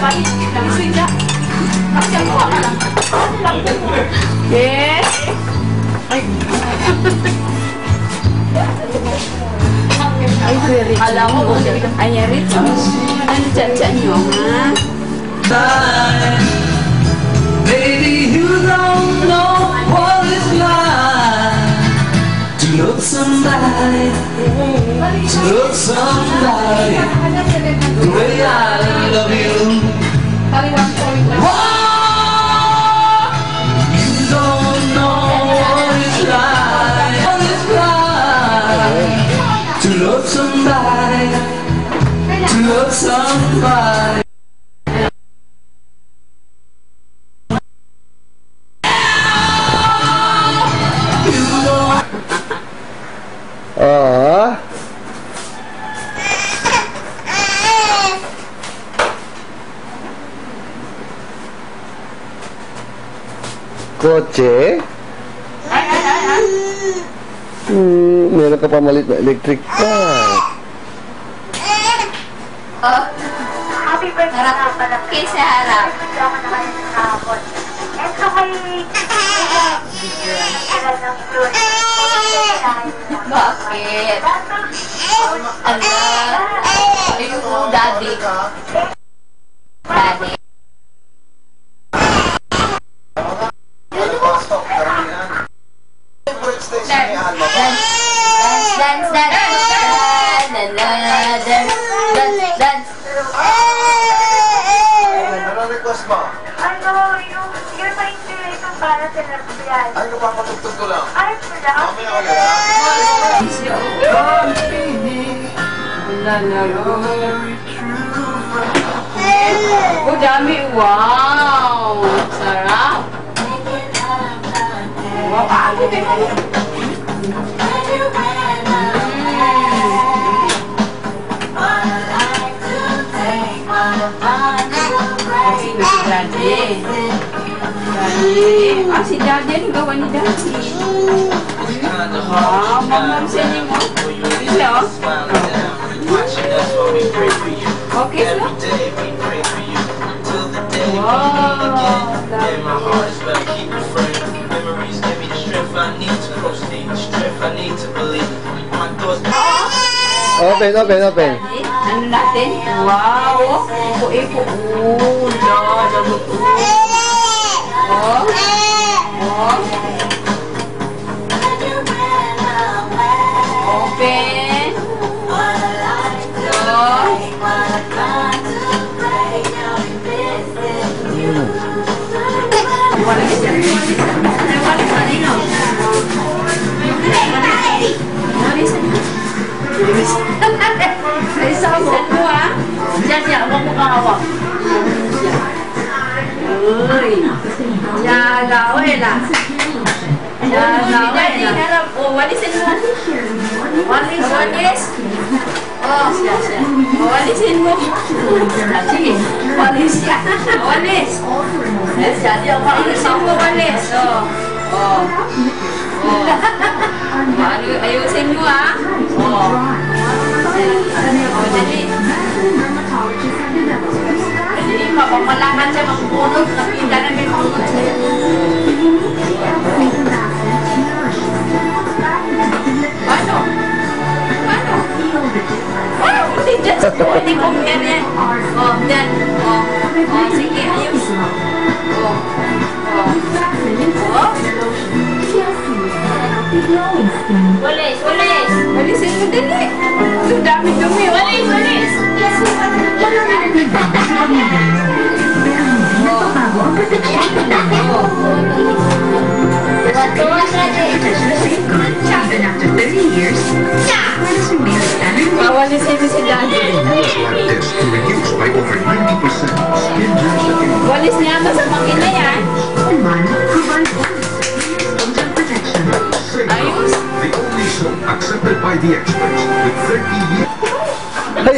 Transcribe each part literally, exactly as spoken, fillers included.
Yes. Ay. Ay, very Alam mo, ay, Rich. Ano dyan-dyan nyo, ha? Baby, you don't know what it's like to love somebody, to love somebody the way I love you. Oh, you don't know what it's like, what it's like to love somebody, to love somebody. Ah. Kotse? Hmm, meron ka pa malit na electric fan. Oh. Happy birthday. Harap. Kiss sa harap. Ito kay... Bakit? Ano? Ayun, daddy. Daddy. Dance, dance, dance, dance, dance, dance, dance. Ano request mo? Ano, yung... Yung ma-inspiration para sa lesbian. Ay, napapatugtog ko lang. Ay, pala. Mamaya ulit. Oh, dami. Wow! Sarap. Wow, ah, okay. Daddy. Daddy. Ah, si Daddy. Ano gawa ni Daddy? Wow, mamam siya niyo mo. Ito. Okay, so? Wow. Open, open, open. Ano natin? Wow. Ipo-ipo. Oh, no. Oh. Oh. Open. Ay, sa mo ha? Diyan siya, huwag mo kahawak. Uy. Yagawin ah. Yagawin ah. Oh, walisin mo. Walis, walis. Oh, siya, siya. Oh, walisin mo. Sige, walis siya. Walis. Yes, siya. Walisin mo, walis. Oh. Oh. Oh. Ayusin mo ah. Oh. Oh, jadi. Jadi, mapapalakan siya, magpunod. Napinda na may punod siya. Paano? Paano? Paano? Hindi dyan. Hindi kong yan yan. Oh, dyan. Oh. Oh, sige, ayos. Oh. Oh. Oh. Walis, walis. Walisin mo dali. Ang dami dumi. Walis, walis. Walisin mo si Daddy. Walis niya ako sa makina yan. Ayos. The only soap accepted by the experts with thirty years. Hey!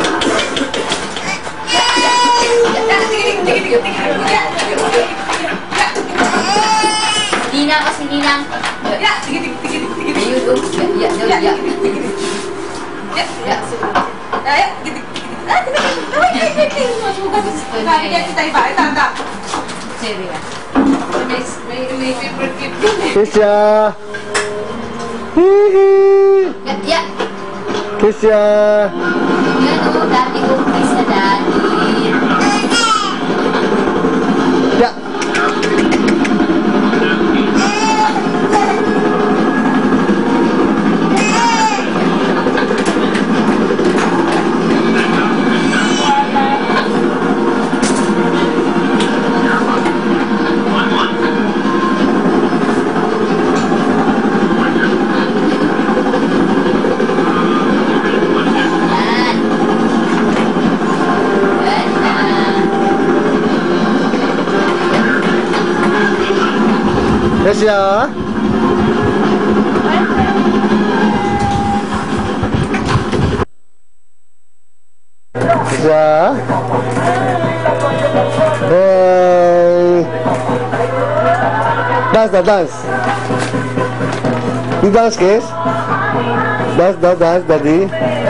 Ninang kasi ninang. Ayun, oh. Ya, ya, ya. Ya, ya. Kali niya kita iba. Ito, ito. Seria. May, may, may favorite gift din eh. Kesya! Hihi! Ya. Kesya! Yan o, dati kong kiss na dati. Ya! Kesya! Kesya! Hey! Dance, dance, dance! You dance, Kes? Dance, dance, dance, daddy!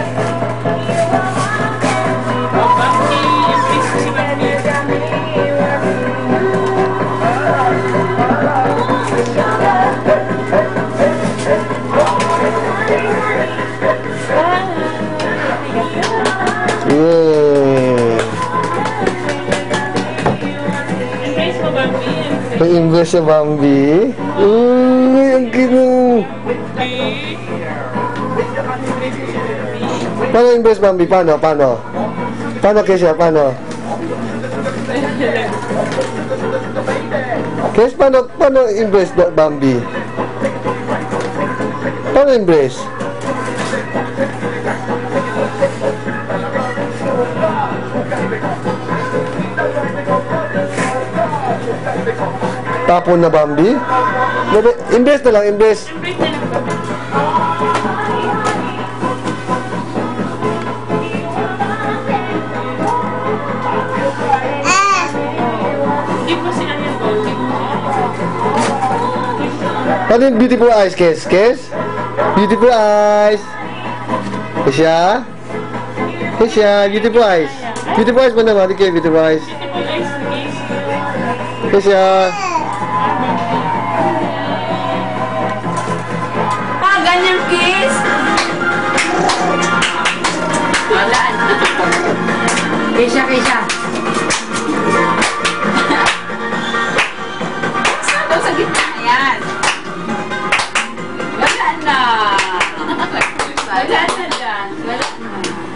Pag-invest sa Bambi. Uy, ang kinong. Paano invest Bambi? Paano? Paano? Paano Kesya? Paano? Kes, paano, paano invest Bambi? Paano invest? Tapon na Bambi? Invest na lang, invest. Ano yung beautiful eyes, Kes? Kes? Beautiful eyes. Kesya? Kesya, beautiful eyes. Beautiful eyes mo naman, okay, beautiful eyes. Kesya. Ah, ganyan kiss. Wala. Kesya, Kesya. Saan sa gitna? Ayan. Wala na. Wala na dyan. Wala na.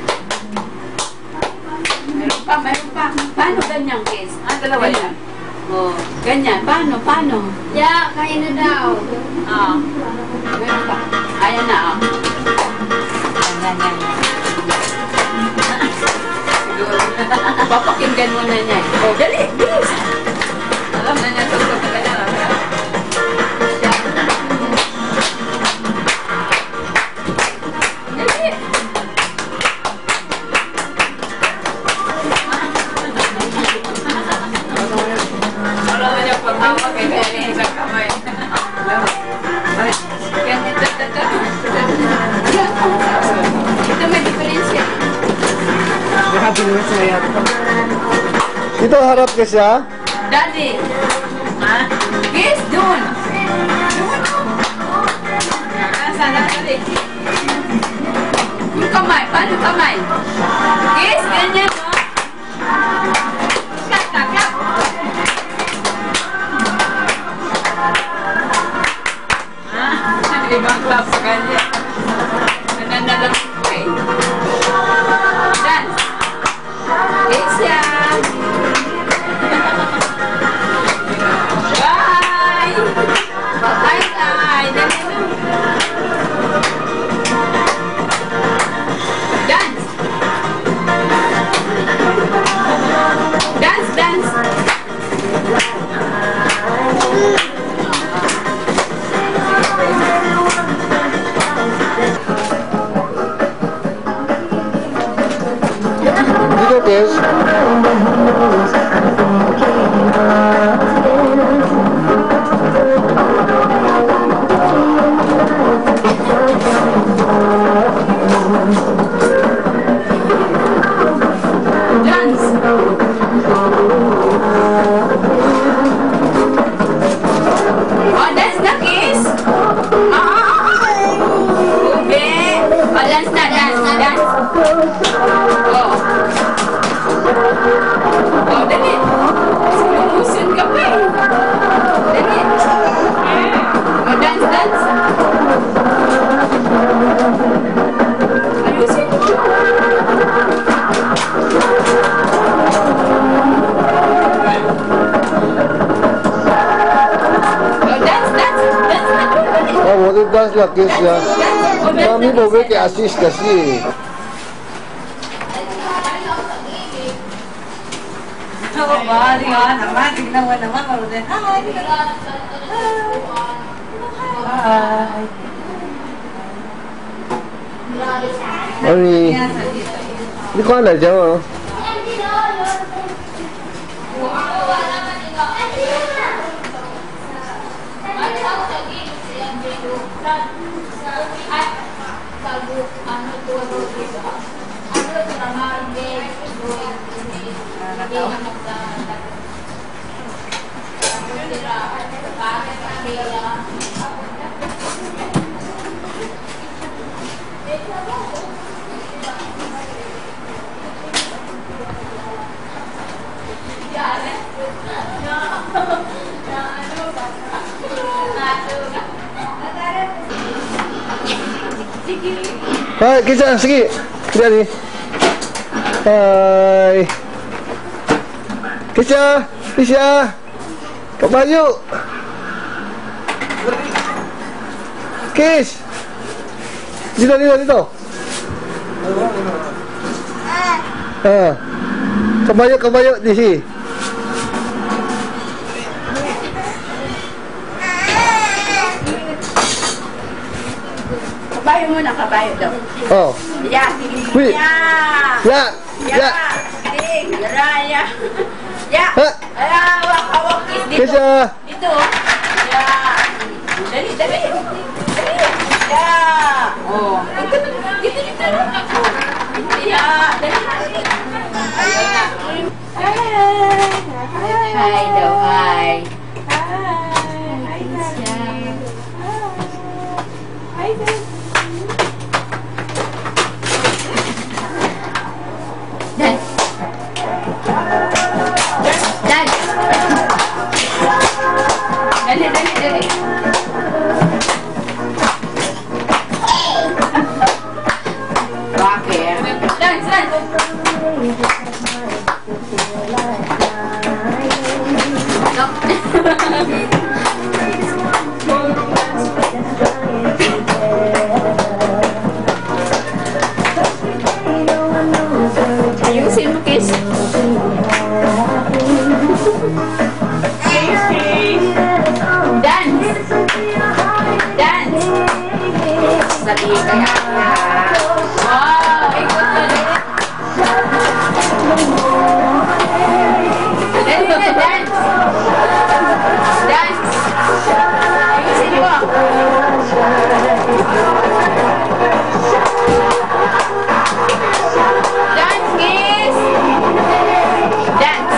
Meron pa, meron pa. Paano ganyan kiss? Ah, dalawa yan. Oh, ganyan. Paano? Paano? Ya, kaya na daw. Ah. Meron pa. Ayan na, ah. Yan, yan, yan. Papakinggan mo na niya. Oh, dali. Bilis. Alam na niya. Sabi ka na. Dali. Alam na niya pag-hawak kay Dali sa kamay. Yan, ito, ito, ito. Ito may diferensya. Ito harap Kesya. Daddy. Ha? Kiss, doon. Doon. Nasa, nasa, yung kamay. Paano kamay? Kiss, ganyan, no? Kat, kat, kat. Ah, ibang class sa kanya. Nananalang ko eh. Dance. Kiss yan. Bye! Bye-bye! Dali na. Dance! Dance, dance! Dito Kes. Dance! dance. Oh. Oh, dali. Sumusun ka pa eh. Dali. Oh, dance, dance. Ayusin mo. Oh, dance, dance. Dance na. Ah, वो तो dance lah, kiss lah. Kami boleh ke assist kasih. Oh, bari ah, naman, tignan mo naman, marutin. Hi! Hi! Mami, ini kau ada jauh. Hai, kisah sikit. Lihat ni. Hai. Kisah, kisah. Kau baju. Kis. Dito, dito, dito. Ah. Kau baju, kau baju di sini. Kabayo muna, kabayo daw. Oh. Ya. Wih. Ya. Ya. Ya. Ding, ya, ya. Ya. Ha. Ala, hawak kiss dito. Kisah. Dito. Ya. Dali, dali. Dali. Ya. Oh. Dito, dito, dito. Ya. Dali. Ayun na. Hi. Hi daw, hi. Hi. Hi. Hi. Dance. Dance. Dali, dali, dali. Bakit? Dance, dance. Ayusin mo, kiss. Dance. Dance. Sabi kaya. Wow, ikot na rin. Dali na, dance. Dance. Ayusin mo. Dance, kiss. Dance.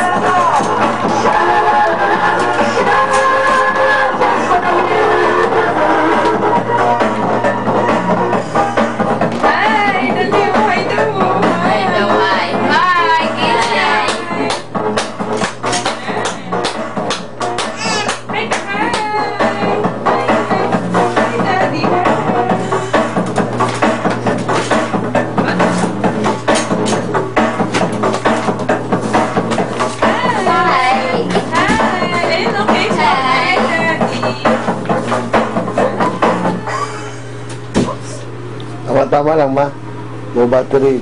Hi, dali mo, hi daw mo. Hi daw, hi. Hi, kiss yan. Hi, hi. Hi, daddy. Hi. Hi. Ayun, okay. Hi, daddy. Tama-tama lang, ma. Mau bateri.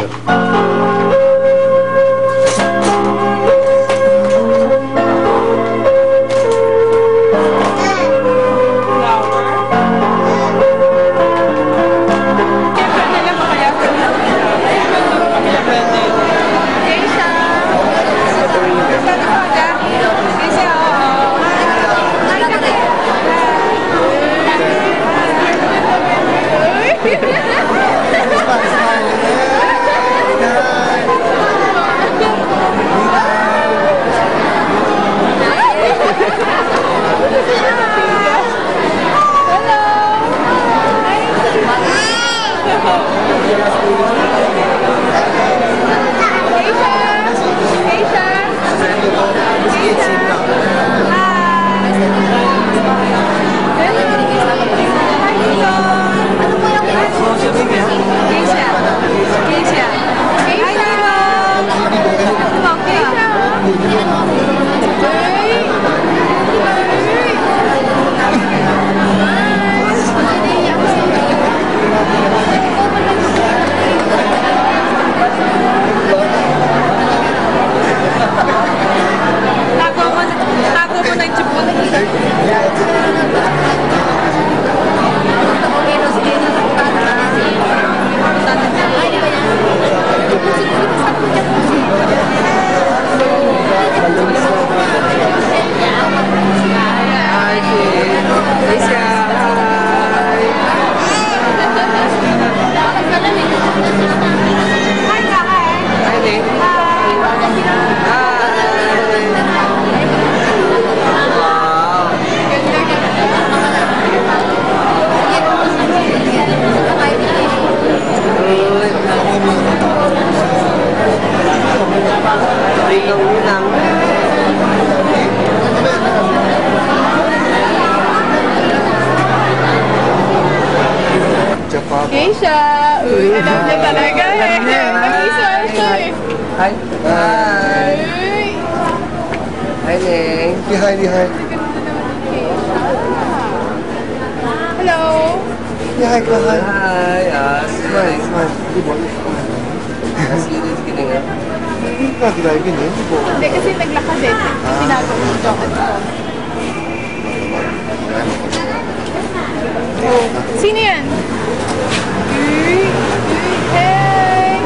Hi. Hi. Hi, Neng. Di hi, di hi. Hello. Di hi ka, hi. Hi. Ah, Smile, smile. Di ba? serious ka na nga. Bakit tayo ganyan? Di ba? Hindi kasi naglakad eh. Tinago mo yung jacket ko. Sino yan? Hey!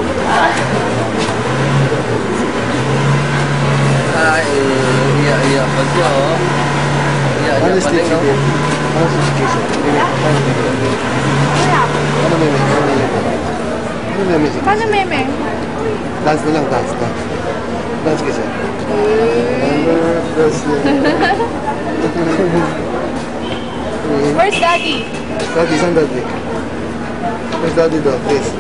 Hi. Iya-iya pa siya, oh. Iya-iya Ano pa stitch rin, oh. yun? Ano sa station? Ano may may? Ano may may? Ano may may? Paano meme? Dance na lang, dance, dance. Dance ka siya. Dance Where's daddy? Daddy, saan daddy? Where's daddy daw? Please.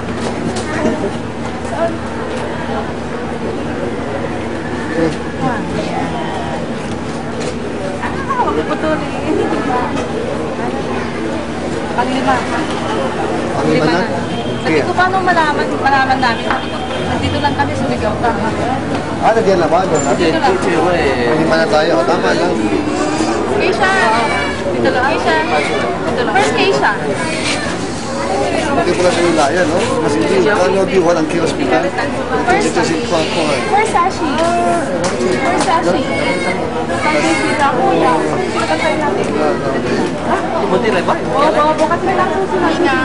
Panglima. Ang iba na? Sabi ko, paano malaman, malaman namin? Sabi ko, nandito lang kami, sumigaw ka. Ah, nandiyan na ba? Doon na? Hindi, chichi mo eh. Lima na tayo. Tama lang. Keisha! Dito lang. Keisha! Dito lang. Where's Keisha? Hindi ko na sa ilaya, no? Mas hindi. Kano di walang kay hospital. Where's Ito si Kuang Kuang. Where's Sashi? Where's Sashi? Sashi sila kuya. Pagkatay natin. Buti na ba? Oo, baka bukas na lang susunod na.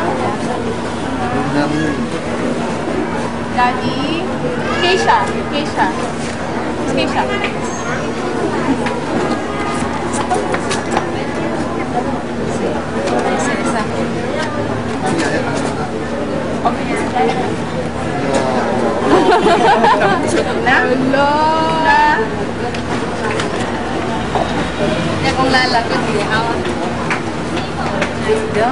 Daddy? Keisha. Keisha. Keisha. Isa, isa. Na? Hello! Na? Kaya kung lalakot, hindi ako. Dito?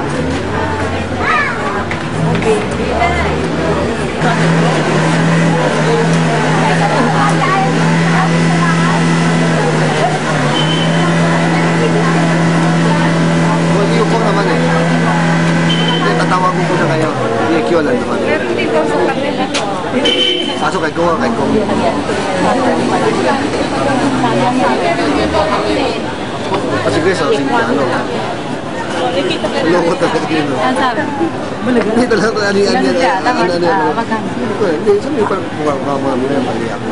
Well, yung po naman eh. Hindi, tatawag ko po na kayo. Hindi, Q lang naman. Pero dito sa kanila. Pasok kay Kuang, kay Kuang. Ah, sige, so, sige, ano. Loko talaga yun, no? Ang sabi? Hindi talaga, ano, ano, ano, Ganun siya, ano, dapat, ano, ah, ano. magkano? Hindi ko, hindi, sabi ko parang kumang mga mga mali ako.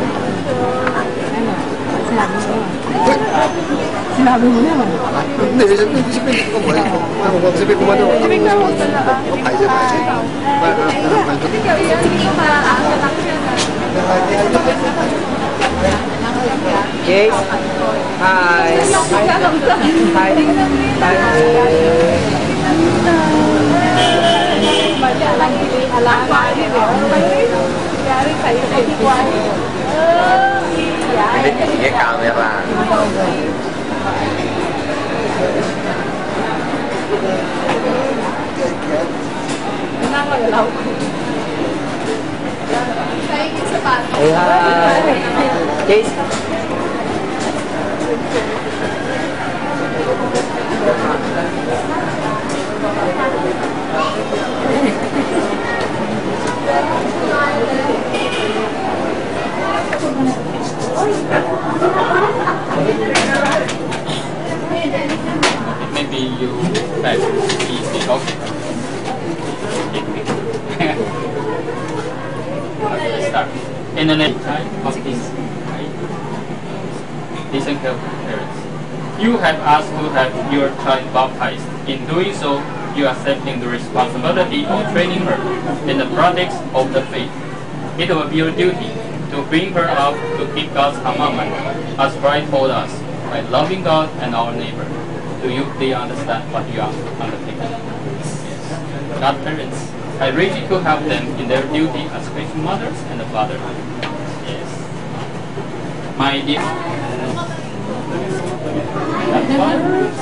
Sinabi mo naman. Hindi, sabi ko, sabi ko, sabi ko, sabi ko, ano, sabi ko, ay, sabi Okay. Hi. Hi. Ini kamera. Hey, hi. Case. Maybe you like easy, okay. Let's start. In the name of this, listen carefully, parents. You have asked to have your child baptized. In doing so, you are accepting the responsibility of training her in the practice of the faith. It will be your duty to bring her up to keep God's commandment, as Christ told us, by loving God and our neighbor. Do you clearly understand what you are undertaking? Yes. Godparents, I urge you to help them in their duty as Christian mothers and fathers. Yes. My dear Godfather,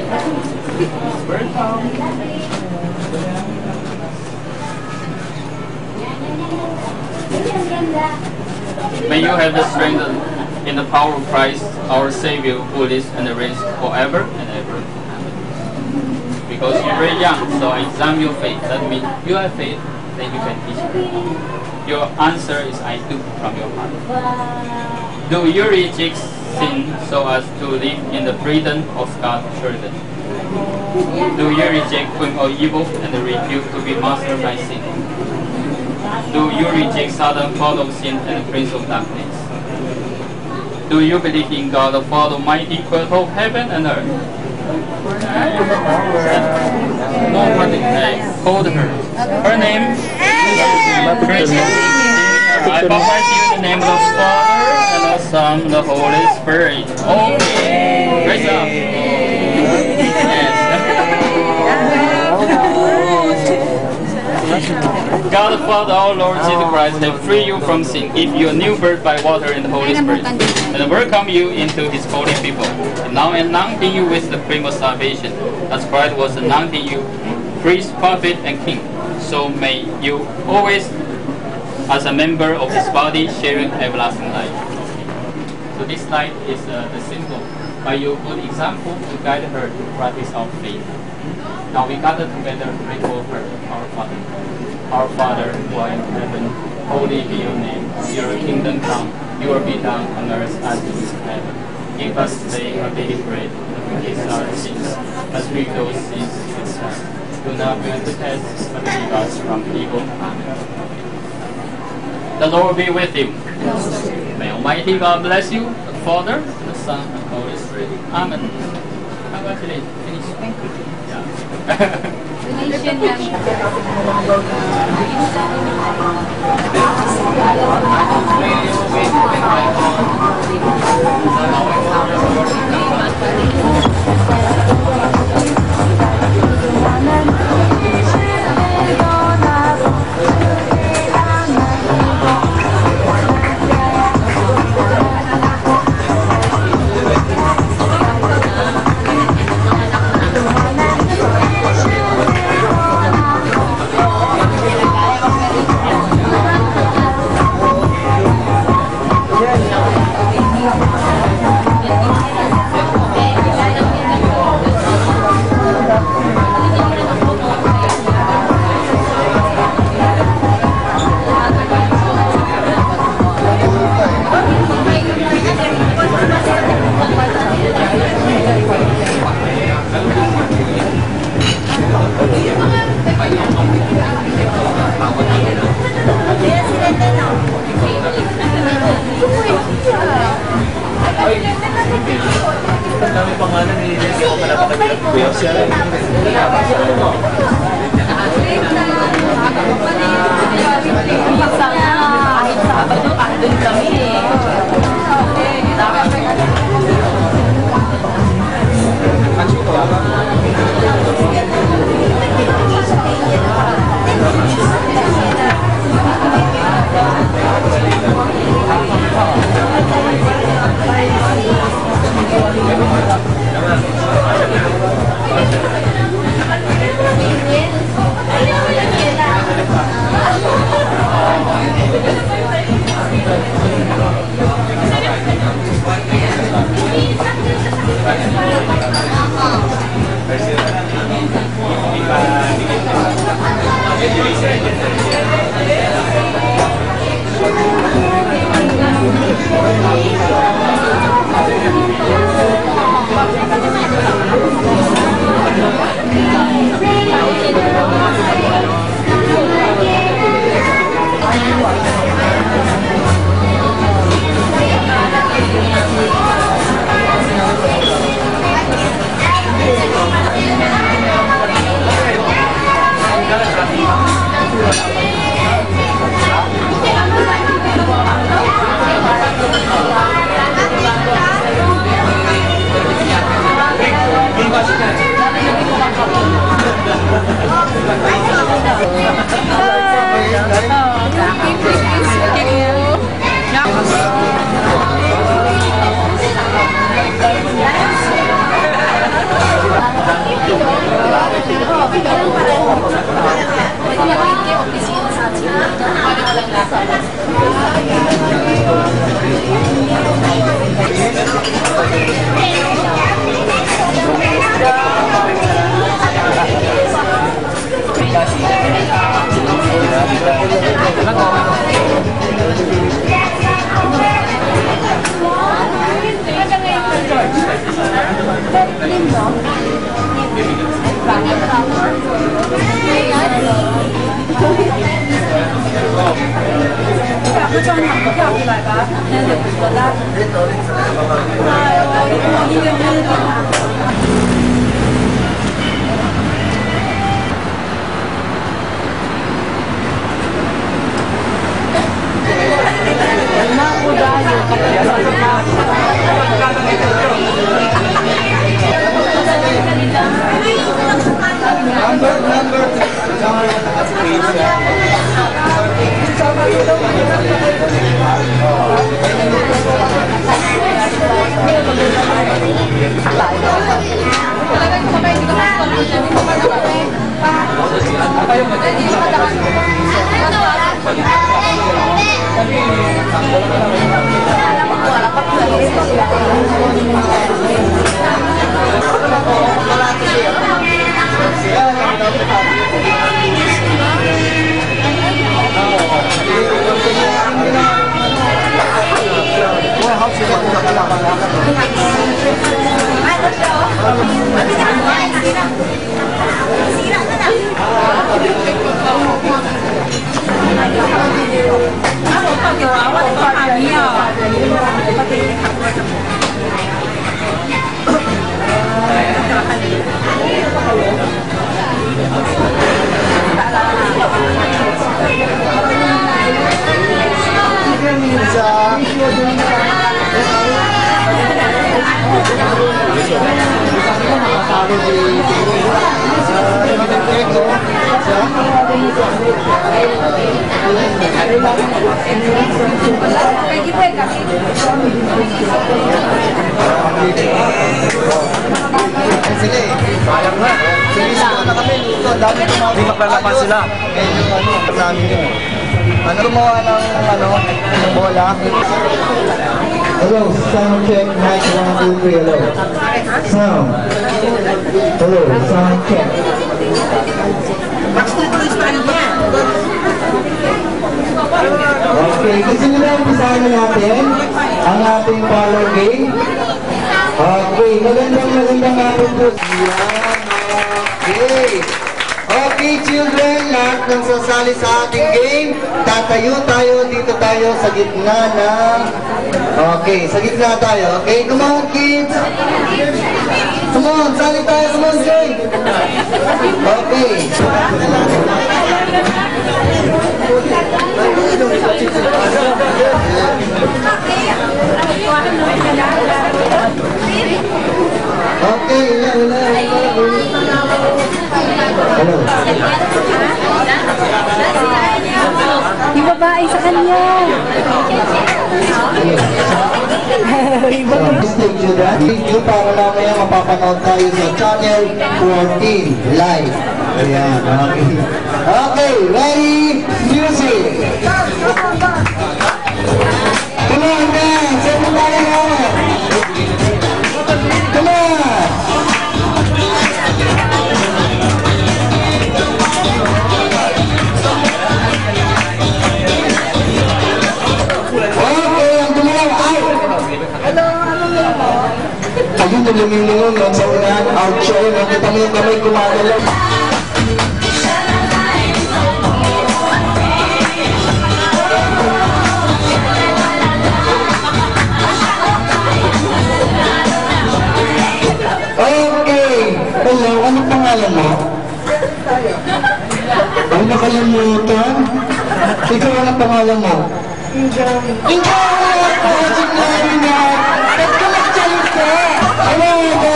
may you have the strength in the power of Christ, our Savior, who lives and reigns forever and ever. Because you're very young, so I examine your faith. That means you have faith. then you can teach her. Your answer is I do from your heart. Do you reject sin so as to live in the freedom of God's children? Do you reject doing all evil and refuse to be mastered by sin? Do you reject Satan, father of sin and prince of darkness? Do you believe in God the Father, Almighty, creator of heaven and earth? No one called her. Her name is Princess. I baptize you in the name of the Father and the Son and the Holy Spirit. Okay. Raise up. God the Father, our Lord Jesus Christ, have freed you from sin, give you a new birth by water and the Holy Spirit, and welcome you into His holy people, and now anointing you with the cream of salvation, as Christ was anointing you, priest, prophet, and king. So may you always, as a member of His body, sharing everlasting life. So this life is uh, the symbol by your good example to guide her to practice our faith. Now we gather together to pray for her, our Father. Our Father, who art in heaven, holy be your name. Your kingdom come, your will be done on earth as it is in heaven. Give us today our daily bread, and forgive our sins, as we forgive sins against us. Do not bring us to test, but deliver us from evil. Amen. The Lord be with you. May Almighty God bless you, the Father, the Son, and the Holy Spirit. Amen. Congratulations. Finish. Thank you. Yeah. Donation yan. Oh, 佢裝行跳出嚟吧，你哋覺得？係喎，呢樣嘢都 Hindi maglalaban sila. Ano gumawa ng ano, ng bola? Hello, sound check, mic one, two, three, hello. Sound. Hello, sound check. Okay, kasi nila umpisahan na natin ang ating follow game. Okay, magandang magandang hapon po. Okay. Okay, children, lahat ng sasali sa ating game, tatayo tayo, dito tayo sa gitna ng... Okay, sa gitna tayo. Okay, come on, kids. Come on, sali tayo, come on, kids. Okay. Okay, wala, wala, wala. Hello. Yung babae sa kanya. Video para mamaya mapapanood tayo sa Channel fourteen live. Ayan, okay. Okay, ready? Music! Come on, man! Saan tayo na? Come on! Ayun yung lumingon lang sa unahan, outshow, nakita mo yung kamay kumagalaw. Okay! Hello, anong pangalan mo? Ay, nakalimutan? Ikaw, anong pangalan mo? Injami. Injami! Injami na! Ba't ka magsalita? Ano ba?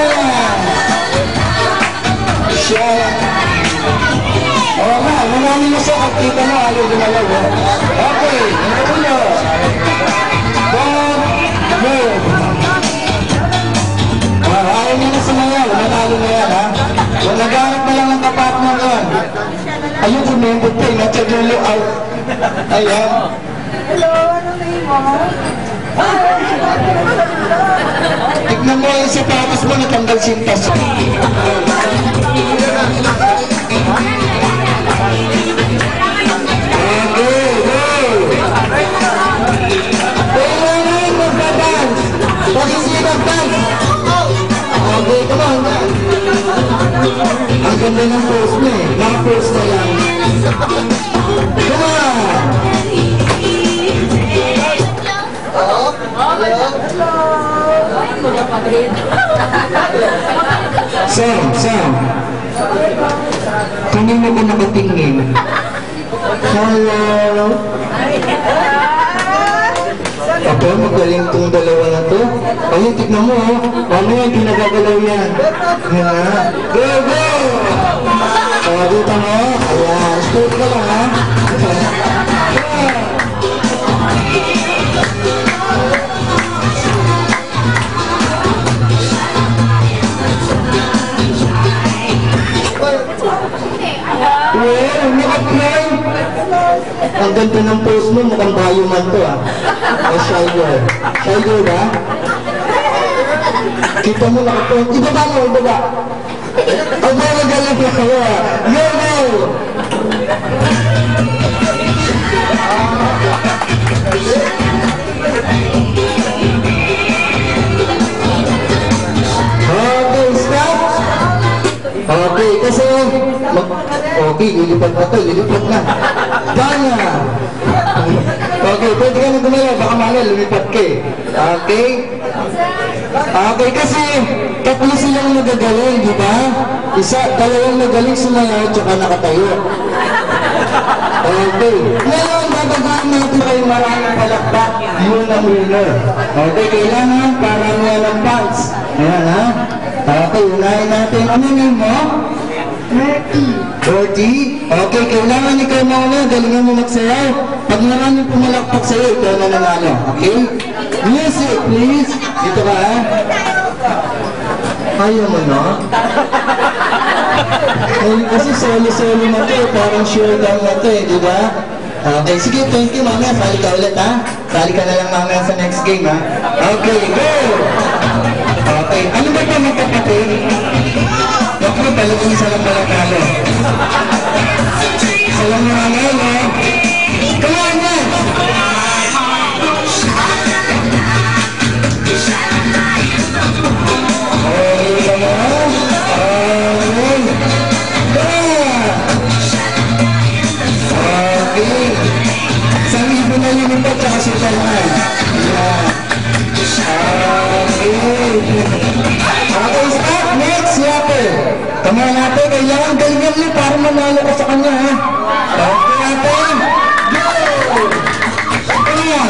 Siya. Oo nga, marami mo sa kakita mo, ayaw gumalaw. Okay, uno. Bob, move. Ayaw niya na sumayaw, nanalo na yan, ha? Kung naghanap na lang ang kapatner yan. Ayun, kumembot pa, inatag yung out. Ayan. Hello, ano name mo? Tignan mo yung sapatos mo, natanggal sintas. And Sam, Sam. Kanina ka nakatingin. Hello. Aba, magaling tong dalawa na to. Ayun, tignan mo, oh. Ano yan, di nagagalaw yan. Yan. Go, go! Pagkita mo. Ayan, straight ka lang, ha? Well, naka-cry. Ang ganda ng post mo, mukhang bayo man to, ah. O shy girl. Shy girl ba? Kita mo naka-post. Ibaba mo, ibaba. Ang mga magalang na kayo, ah. Yo, yo! Okay, stop. Okay, kasi mag okay, lilipad na to, lilipad na. Gana! Okay, pwede ka na gumala, baka mahal, lumipat ka eh. Okay? Okay, kasi tatlo silang nagagaling, di ba? Isa, dalawang magaling sumayaw, tsaka nakatayo. Okay. Ngayon, babagahan natin kayo maraming palakpak, yun ang winner. Okay, kailangan para mo ng pants. Ayan, ha? Okay, unahin natin. Ano name mo? Bertie. Bertie? Okay, kailangan ikaw mauna. Galingan mo magsayaw. Pag maraming pumalakpak sa'yo, ikaw na nanalo. Okay? Music, please. Dito ka, ha? Ayaw mo, no? Ay, kasi solo-solo na to. Parang sure lang na to, eh, di ba? Okay, sige, thank you, mamaya. Sali ka ulit, ha? Sali ka na lang mamaya sa next game, ha? Okay, go! Okay, ano ba ito magkapatid? Naku, talagang isa lang malakalo. Isa lang malakalo. Come on, man! Okay, come on. Okay. Okay. Isang ibo na yun ito, tsaka si Talman. Yeah. Okay, stop! Next, Yapper! Tama natin, kailangan galingan mo para manalo ka sa kanya, ha? Okay natin! Go! Come on!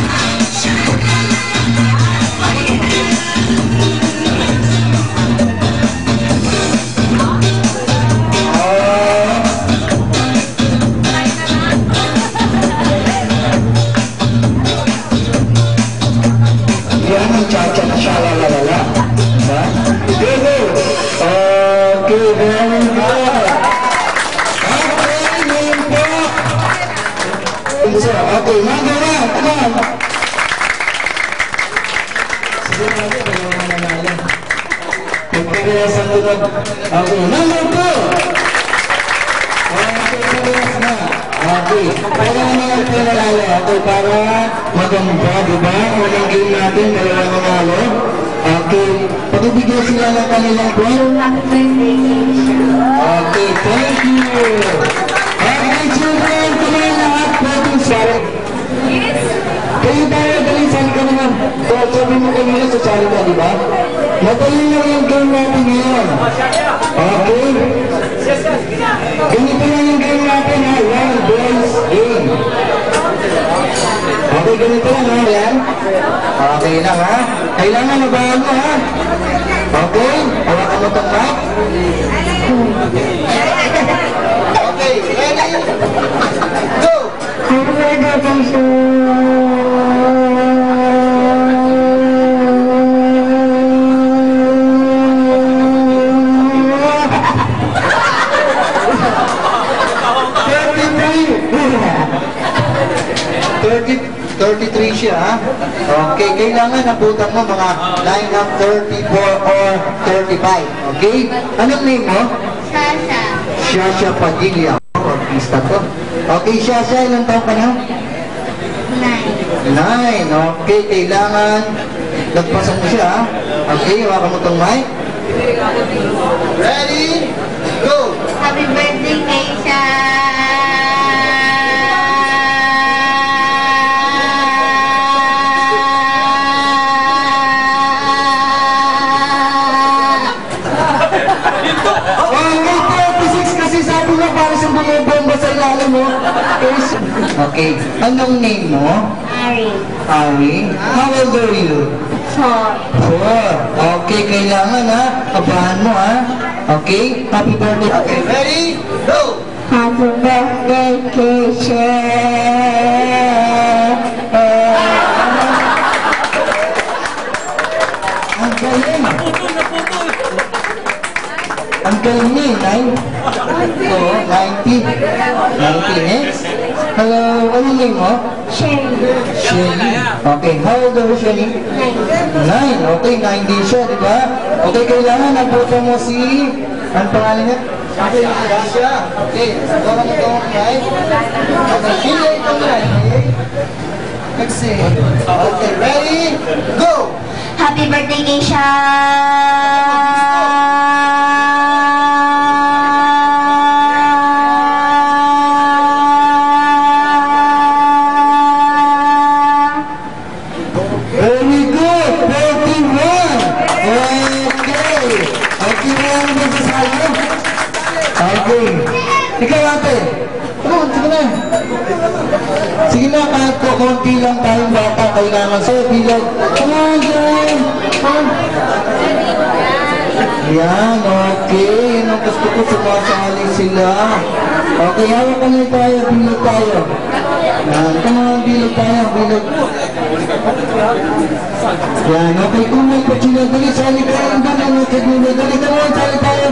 Yan ang chacha na siya, lalala. Diba? Go, go! Okay, very good. Okay, ngayon po. Okay, magawa. Come on. Sige natin, kaya mga nanalo. Pagkarehas ang lunod. Okay, number two. Okay, parehas na. Okay, kaya naman ito nanalo. Okay, para maganda, diba? Unang game natin, dalawa nanalo. Okay, pag-ibigay sila ng kanilang goal. Okay, thank you. Okay, children, kumain lahat. Pwedeng sari. Kayo tayo, galing sari ka naman. So, sabi mo kanina sa sari ka, diba? Madali lang yung game natin ngayon. Okay? Ganito lang yung game natin, ha? One boys game. Okay, ganito lang, ha? Yan? Okay lang, ha? Kailangan na bago, ha? Okay? Hawakan mo itong mic. Okay, ready? Go! thirty-three siya, ha? Okay, kailangan nabutan mo mga line up thirty-four or thirty-five. Okay? Anong name mo? Sasha. Shasha Padilla. Artista to. Okay, Shasha, ilang taon ka na? Nine. Nine. Okay, kailangan nagpasan mo siya, ha? Okay, hawakan mo itong mic. Ready? Go! Happy birthday, Keisha! Okay. Anong name mo? Ari. Ari. How old are you? Four. Four. Okay, kailangan ha. Abahan mo ha. Okay? Happy birthday. Okay, ready? Go! Happy birthday, Keisha. Ang galing. Ang galing niya eh, nine. Oo, ninety. ninety next. Hello, ano name mo? Sherry. Shelly. Okay, how old are you, Shelly? Nine. Okay, nine din siya, di ba? Okay, kailangan nagboto mo si... Ang pangalan niya? Okay, Gracia. Okay, sabawa mo ito, right? Okay, Shelly, ito na. Okay? Let's see. Okay, ready? Go! Happy birthday, Keisha. Very good! forty-one! Okay! Okay na yan ba sa sayo? Okay. Ikaw ate. Ano, sige na. Sige na, kahit ko konti lang tayong bata kailangan sa'yo. Bilag. Come on, girl! Come on. Yan, okay. Yan ang gusto ko, sumasali sila. Okay, hawak kami tayo. Bilag tayo. Yan, come on, bilag tayo. Bilag. Yan, okay. Kung may pachila, dali, sali tayo. Ang gano'n, okay, dali, dali, dali, sali tayo.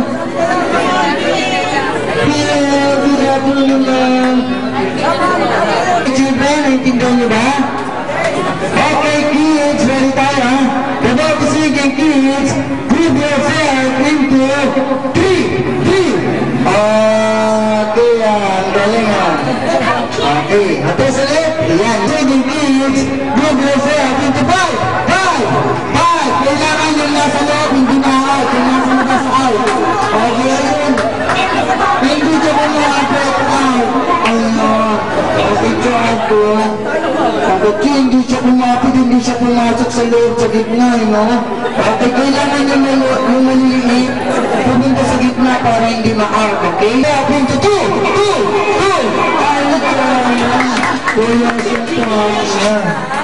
Yeah, good afternoon, ma'am. Children, naintindihan niyo ba? Okay, kids, ready tayo, ha? About to sing, kids, group yourself into three, three. Okay, yan, galing, ha? Okay, atas ulit. Yan, singing kids, group yourself into five, five, five. Kailangan yung nasa loob, hindi na out, yung nasa labas out. Okay, ayun. Hindi siya po mga break out. Ayun. Okay, job ko. Kapag hindi siya pumapit, hindi siya pumasok sa loob, sa gitna, you know? Okay, kailangan yung, yung maliliit, pumunta sa gitna para hindi ma-out, okay? Punta, two, two, two. Ayun ka. Wala siyang partner.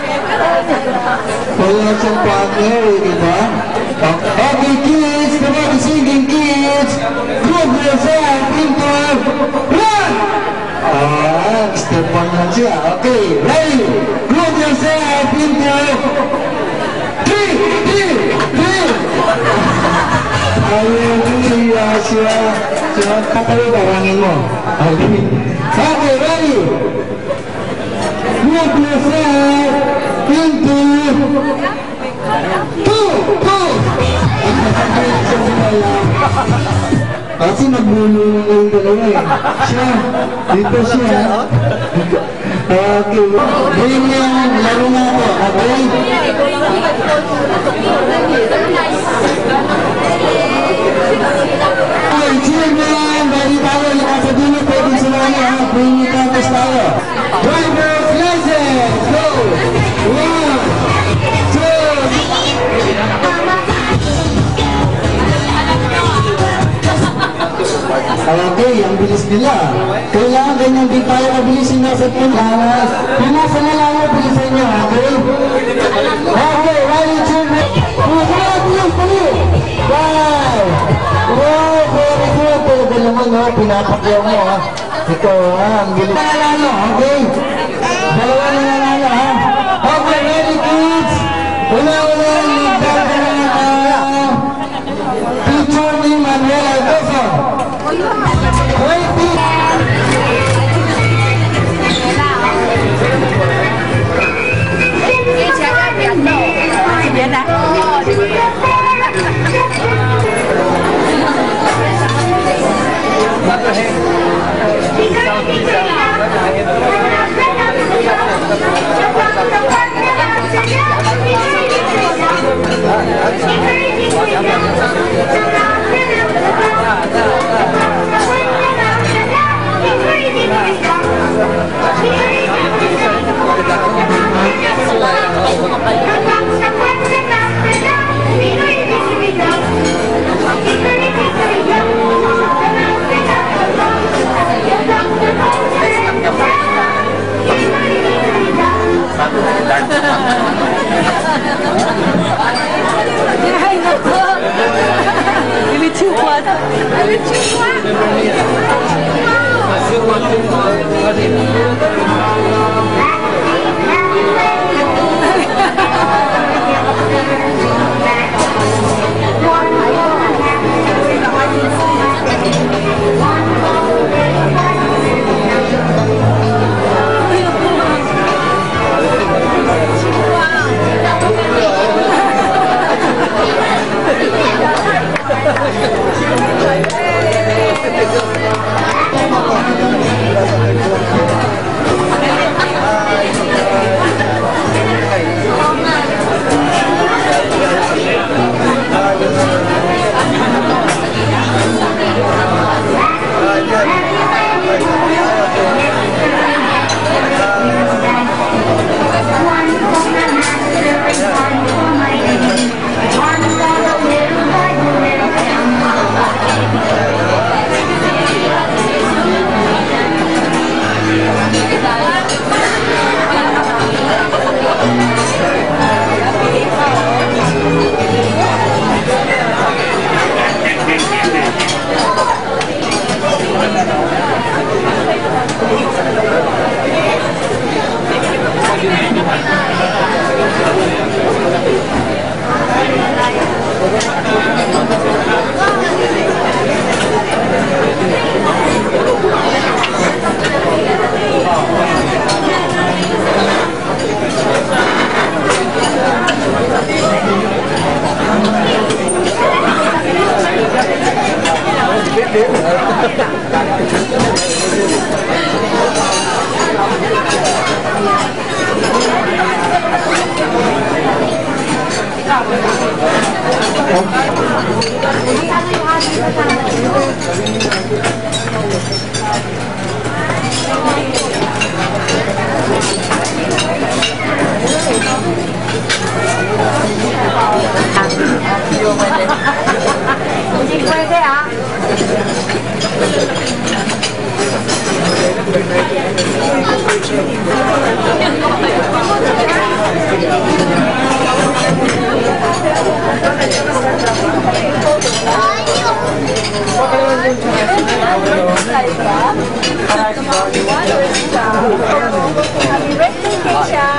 Wala siyang partner, di ba? Okay, kids, come on, singing kids. Group yourself into one. Ah, step one lang siya. Okay, ready? Group yourself into three, three, three. Ayun, siya siya. Siya, katayo, barangin mo. Okay. Okay, ready? Group yourself into two, two. Kasi nagbulong yung dalawa eh. Siya, dito siya. Okay. Bring yung laro nga po, okay? Okay, children, ready tayo. Nasa dulo pwede sumali ha. Bring yung campus tayo. Driver's license, go! One, two, okay, ang bilis nila. Kailangan ganyan din tayo mabilis yung nasa pinanas. Pinasa na lang yung bilisan nyo, okay? Okay, ready, children? Wow, bilis, bilis! Wow! Wow, very good. Talaga naman, no? Pinapakyaw mo, ha? Ito, ha? Ang bilis. Nanalo, okay? Dalawa na nanalo, ha? Okay, ready, kids? Una-una, nagdala na na teacher ni Manuel Alcosa. Hindi pwede ah. Happy birthday, Keisha.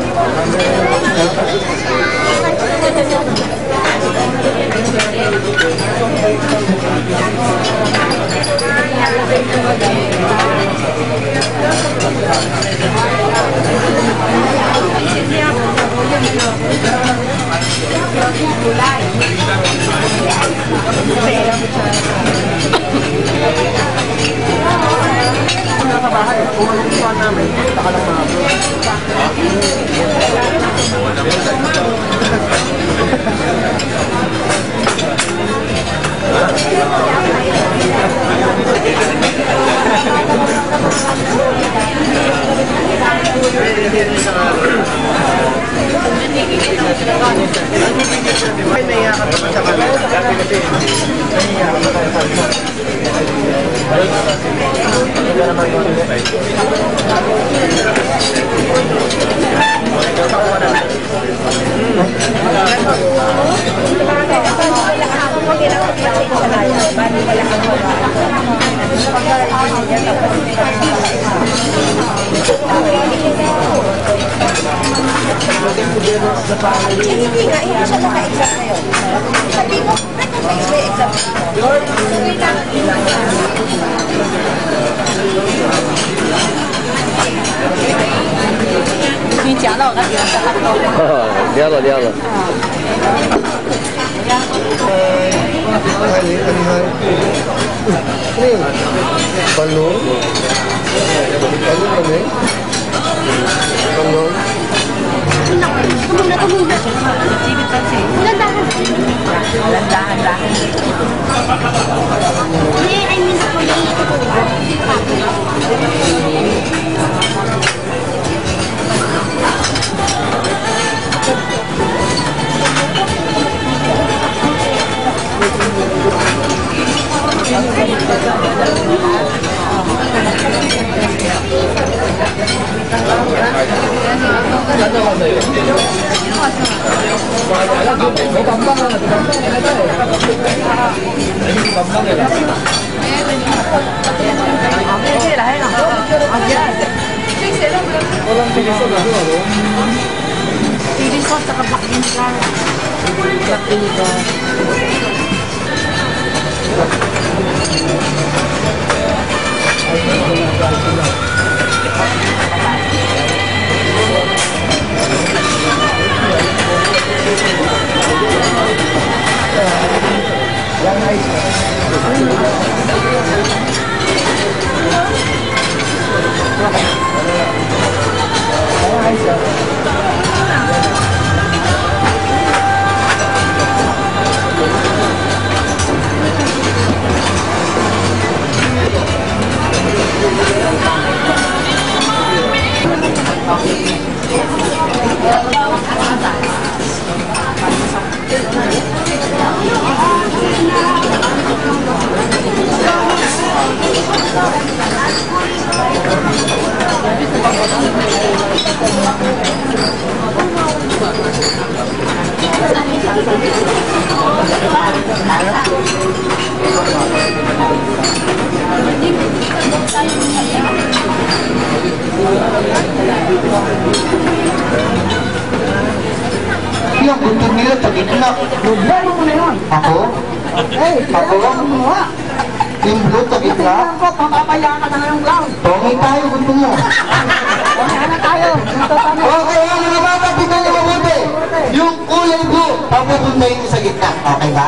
Hindi nga, hindi siya naka-exam ngayon. Sabi mo, recognize may exam. Ni讲到我看你是很多。 了了了了。 Balon? Balon kami? Balon? Tumuna, tumuna. Landahan. Landahan ba? Hindi, I mean, ako yung Ano ka sa'yo? Yung buntog nila sa gitna. Problema mo na yun. Ako? Eh, Ako? kaya mo gumawa. Yung blue sa gitna? Tingnan ko, papapaya ka na ng clown. Pongay tayo, gusto mo. Pamaya na tayo. Ito pa na. Okay, ano na ba? Tignan niyo mabuti. Yung kulay blue, papupunta yun sa gitna. Okay ba?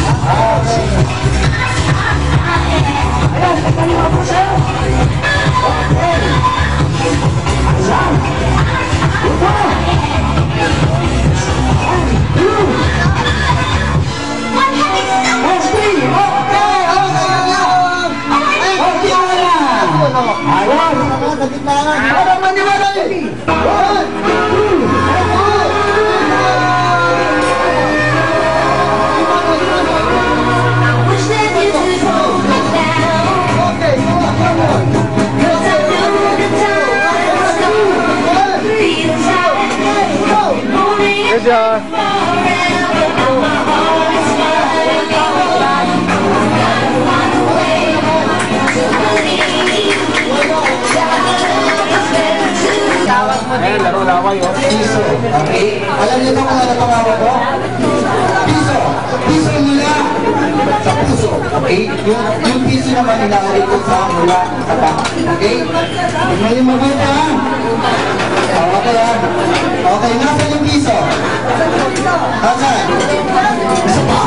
Ayan, tingnan niyo ako sa'yo. Okay. Ayan. Ito. Good job. Ayan, laro laway, oh. Piso. Okay? Alam niyo na kung ano tawag ko? Piso. Piso mula sa puso. Okay? Yung, yung piso naman nilalagay ko sa mula sa taas. Okay? Tignan niyo mabuti, ha? Okay, ha? Okay, nasan yung piso? Nasaan? Isa pa.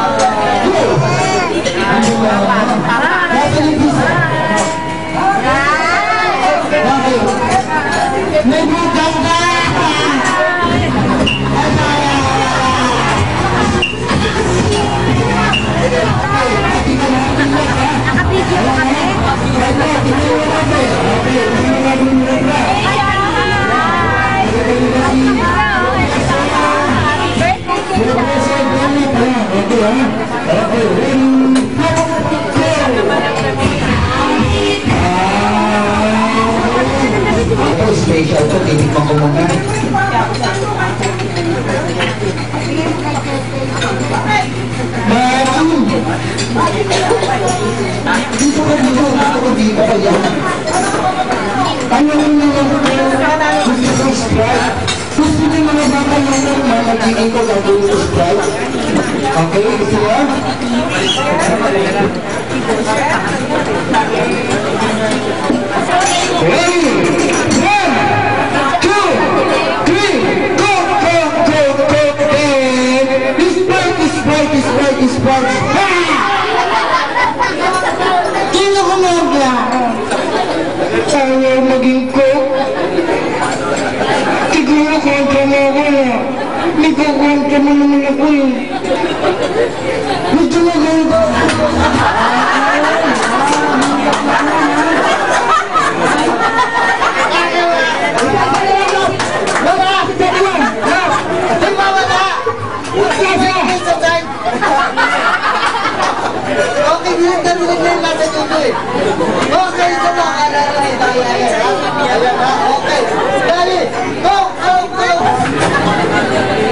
Nasan yung piso? Okay. May bukas na! Nakapigil mo kami. Ito, special to, tinikman ko muna. Maraming! Dito ka dito, gusto ko dito ka yan. Ano yung mga gusto ko Sprite? Gusto niyo mga baka yung mamagiging ko sa gusto Sprite? Okay, gusto niyo? Ready? One, two, three, go, go, go, go, go! Sprite, Sprite, Sprite, Sprite! Sino kumagla? Ayaw maging coke? Siguro kontra mo ako na. May kukontra mo naman ako eh. Gusto mo ganito? Okay, bilang ka bilang na yung nasa dito eh. Okay, ito na. Ayan, ayan, ayan. Ayan, okay. Dali, go, go, go.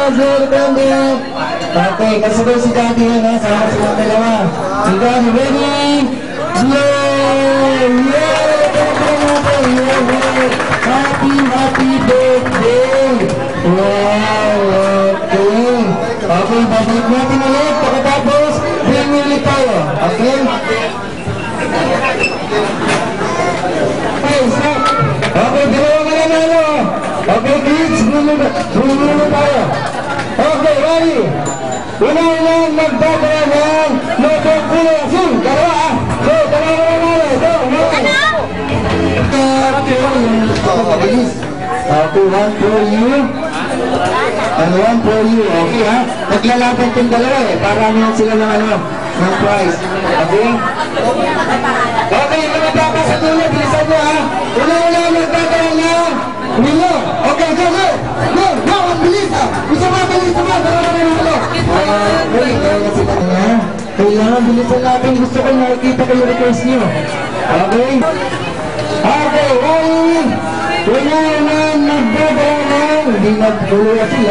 Sir Brando. Okay, kasabay si Daddy yan ha, sama silang dalawa. Si Daddy, ready? Yay! Yay! Yay! Happy, happy birthday! Wow! Okay. Okay, babalik natin ulit. Pagkatapos, bring ulit tayo. Okay? Okay, stop. Okay, dalawa ka na nalo. Okay, kids, bumuli tayo. Okay, ready? Una-unang magdadala ng Nobel Collection. Dalawa ah. So, dalawa ka na nalo. Go, go. Okay, one for you. And one for you. Okay ha? Naglalaban itong dalawa eh. Para naman sila ng ano, ng prize. Okay? Okay, mga baka sa dulo, bilisan nyo ha. Una-una magdadala ng Milo. Okay, go, go. Go, go, ang bilis ha. Isa ba, bilis ba? Dalawa na nalo. Okay, kaya sila nga. Kailangan bilisan natin. Gusto ko nakikita kayo request nyo. Okay? Okay, rolling. Una-una magdadala ng hindi nagduluwa sila.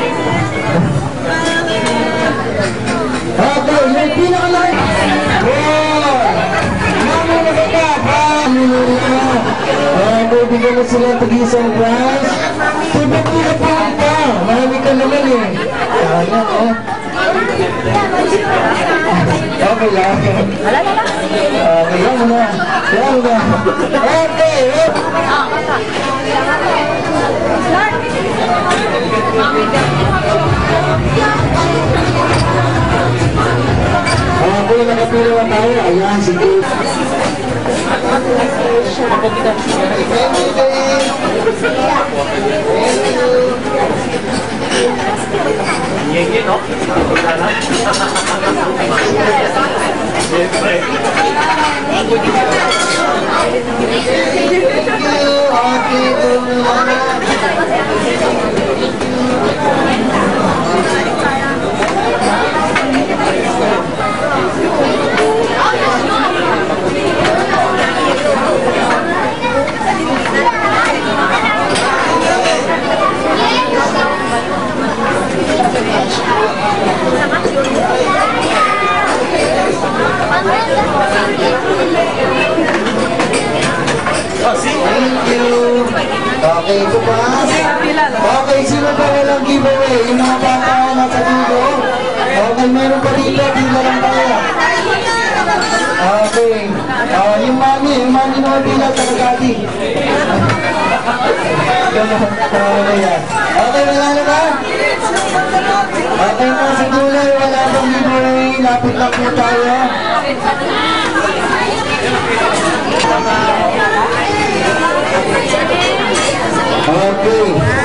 Okay, yung pinaka-like. Wow! Mami na kita! Mami na! Okay, bigyan mo sila tag-isang prize. Tibag nila pa pa! Marami ka naman eh. Kaya oh. Okay lang. Okay, yan mo na. Yan mo na. Okay, okay, nakapila tayo. Ayan, sige. Thank you. Okay, ito pa. Okay, sino pa walang giveaway? Yung mga bata na sa dito. Okay, meron pa dito. Dito lang tayo. Okay. Uh, yung mami, yung mami na mabila sa kagadi. Okay, wala na ba? Okay, mga sa dulo, wala pang giveaway. Lapit lang po tayo. Okay.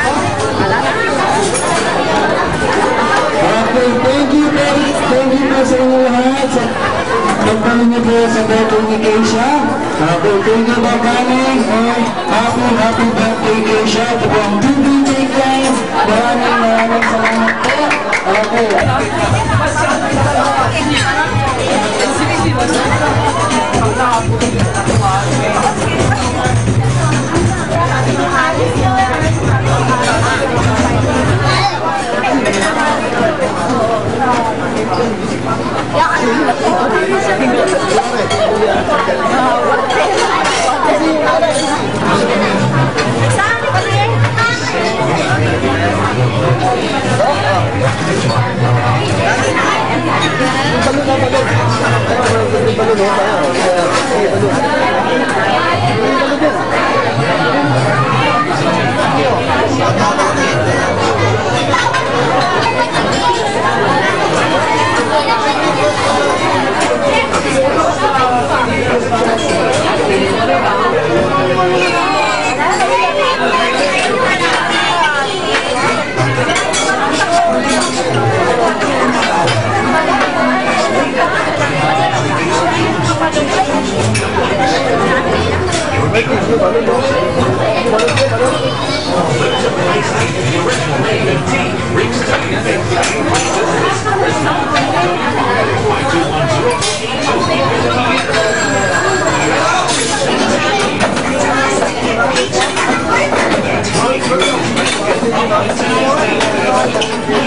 Okay, thank you po. Thank you po sa inyo lahat. Pagpaling niyo po sa birthday ni Keisha. Okay, thank you po kanin. Happy, happy birthday Keisha. Ito po ang two B J Clients. Maraming maraming salamat po. Okay. Time for the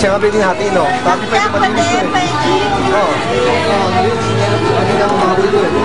siya nga pwede natin, no? Tapi pwede malinis to eh. Oo. Oh, hindi na ako makabili eh.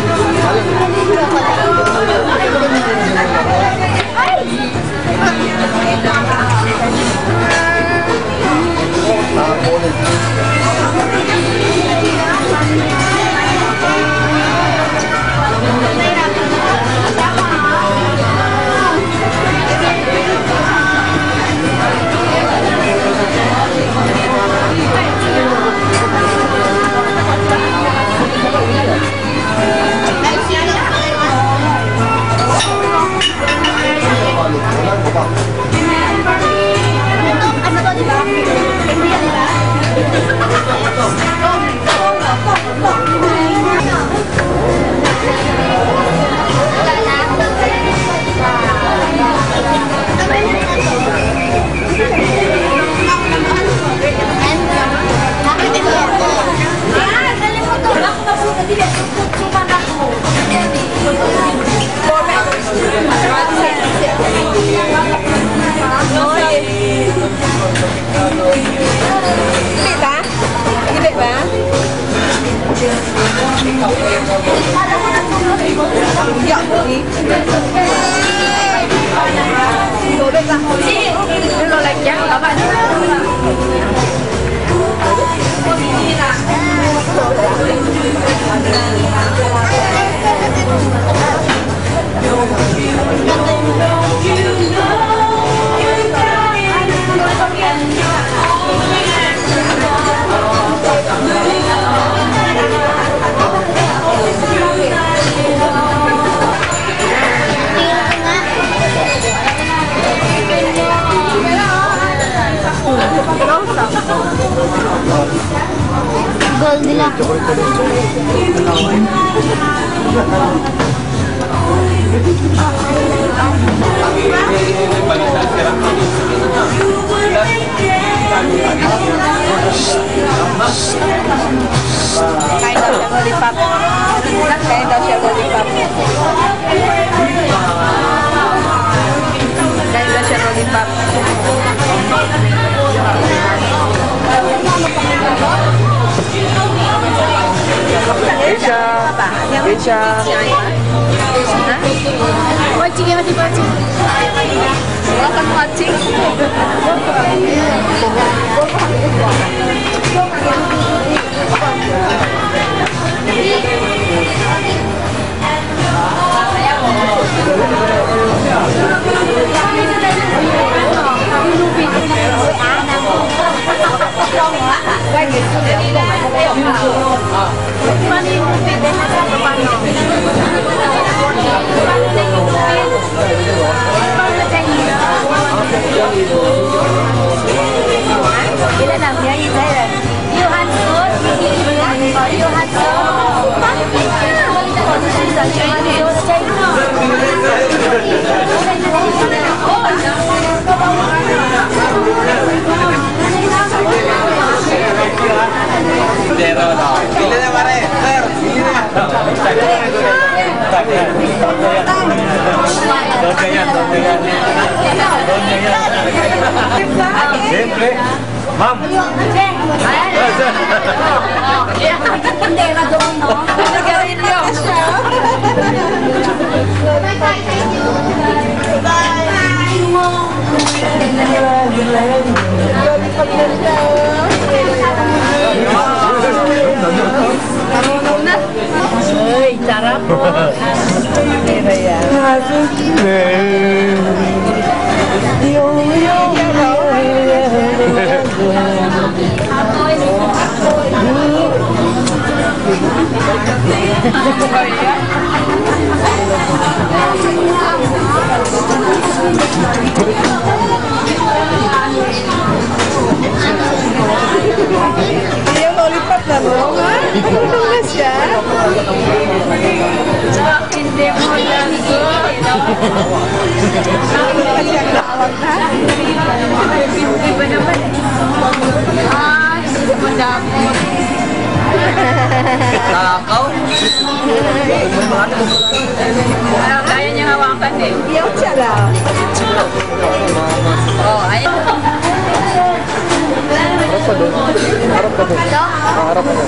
Kain daw siya lollipop. Kain daw siya lollipop. Kain daw siya lollipop. Keisha. Keisha. Watching ya, masih watching. Welcome watching. Gila namanya gitu ya. You handsome, you Siyempre. Ma'am. Hindi na doon, no? Nagarin niyo. Marunong na. Uy, sarap po. Kira yan. Yung, yung, yung lollipop na mo? Ano na siya? Hindi mo lang ito. Ano na siya nakawag na? Iba naman eh. Ah, madamot. Takaw? Kaya niya hawakan eh. Iyaw siya lang. Oh, ayun. Harap pa doon. Harap pa doon. Ah, harap pa doon.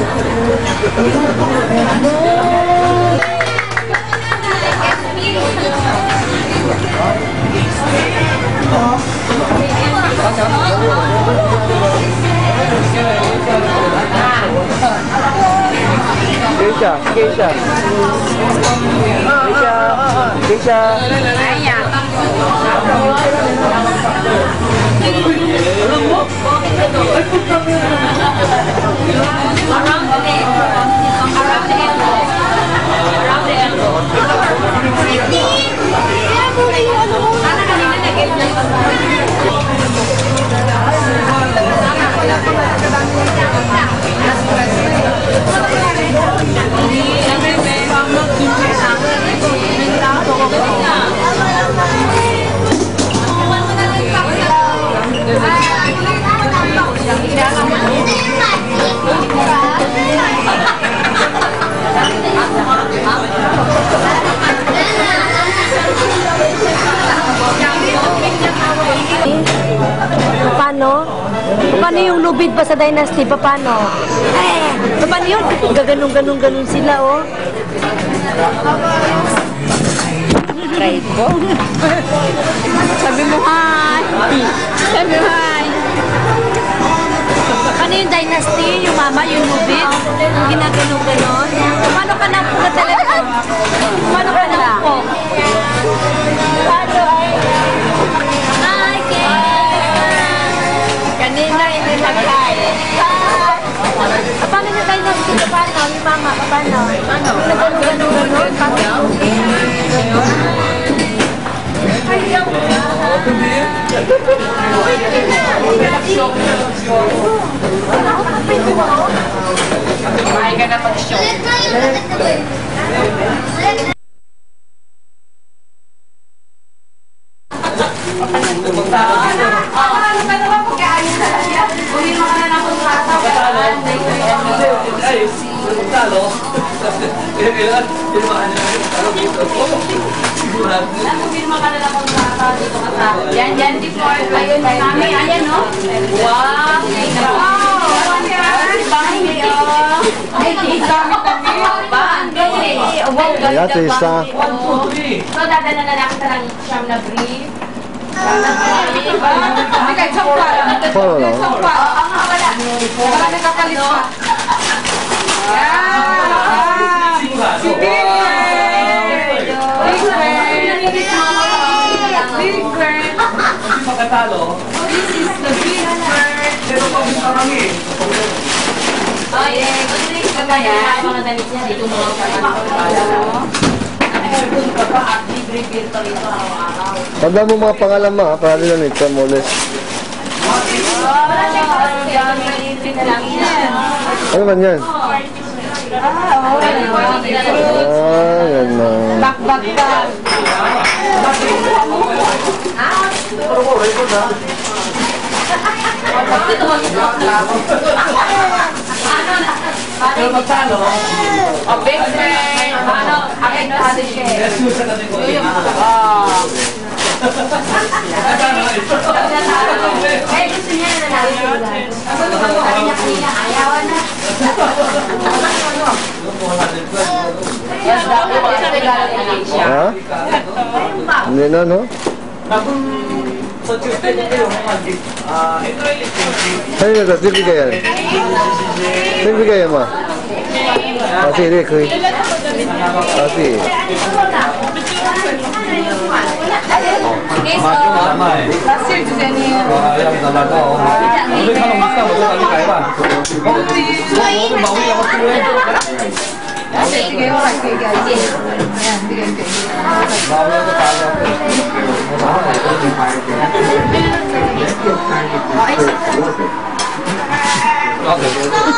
Keisha, Keisha. Keisha. Keisha. Paano? Paano yung lubid pa sa Dynasty? Paano? Eh, paano yun? Gaganong-ganong-ganon sila, oh. Try ko. Sabi mo, hi! Sabi mo, hi! Paano yung Dynasty? Yung mama, yung lubid? Yung ginaganong-ganon? Paano ka na po talaga? Paano ka na po? Paano ay... Hi, kanina hindi magkain. Paano nyo tayo nagsito? Paano? Yung mama, paano? Paano? Nagano-gano-gano? Paano? Kumain ka na pag-show. Yan, yan, di po. Ayun, kami, ayan, no? Wow! Bangay, oh! Ay, dami kami. Bangay! Wow, Ayan, Tisa. So, dadala na lang kita ng siyam na brief. Siyam na brief. Hindi kahit sokwa. Follow lang. Sokwa. Oo, ang wala. Wala nagkakalit pa. Yan! Si Big Bird! Big Bird! Big Bird! Makatalo. This is the Big Bird! Pero pag isa kami. Oh, yeah. Gusto rin ka ba yan? Mga damit niya dito mga kapatid. Nag-aircon ka pa at libre-beer pa rito araw-araw. Tanda mo mga pangalan mo, ha? Para nila nito, Moles. Wala siya kapatid. Libre na lang yan. Ano man yan? Ah, Ah, yan na. Bak-bak ka. Pero ko, record na. Pero magkano? O, big friend. Ano? Akin na si Shay. Yes, yung sa natin ko. Ah. Eh, gusto niya na natin. Ako naman ko kanina-kanina. Ayawan na. Ha? Hindi na, no? Sa Tuesday nito yung magic. Ah, ito ay Sa'yo na ito, sino bigay yan? Sino bigay yan, ma? Ah, sige, kuy. Ah, sige. sama eh. Last year, Jenny. Ayan, talaga oh. Ulit ka lang basta, mag-ulit kayo ba? Oo, bawi ako tuloy. Sige, okay, guys. Ayan, bigay ko. Bawi ako tayo. Okay.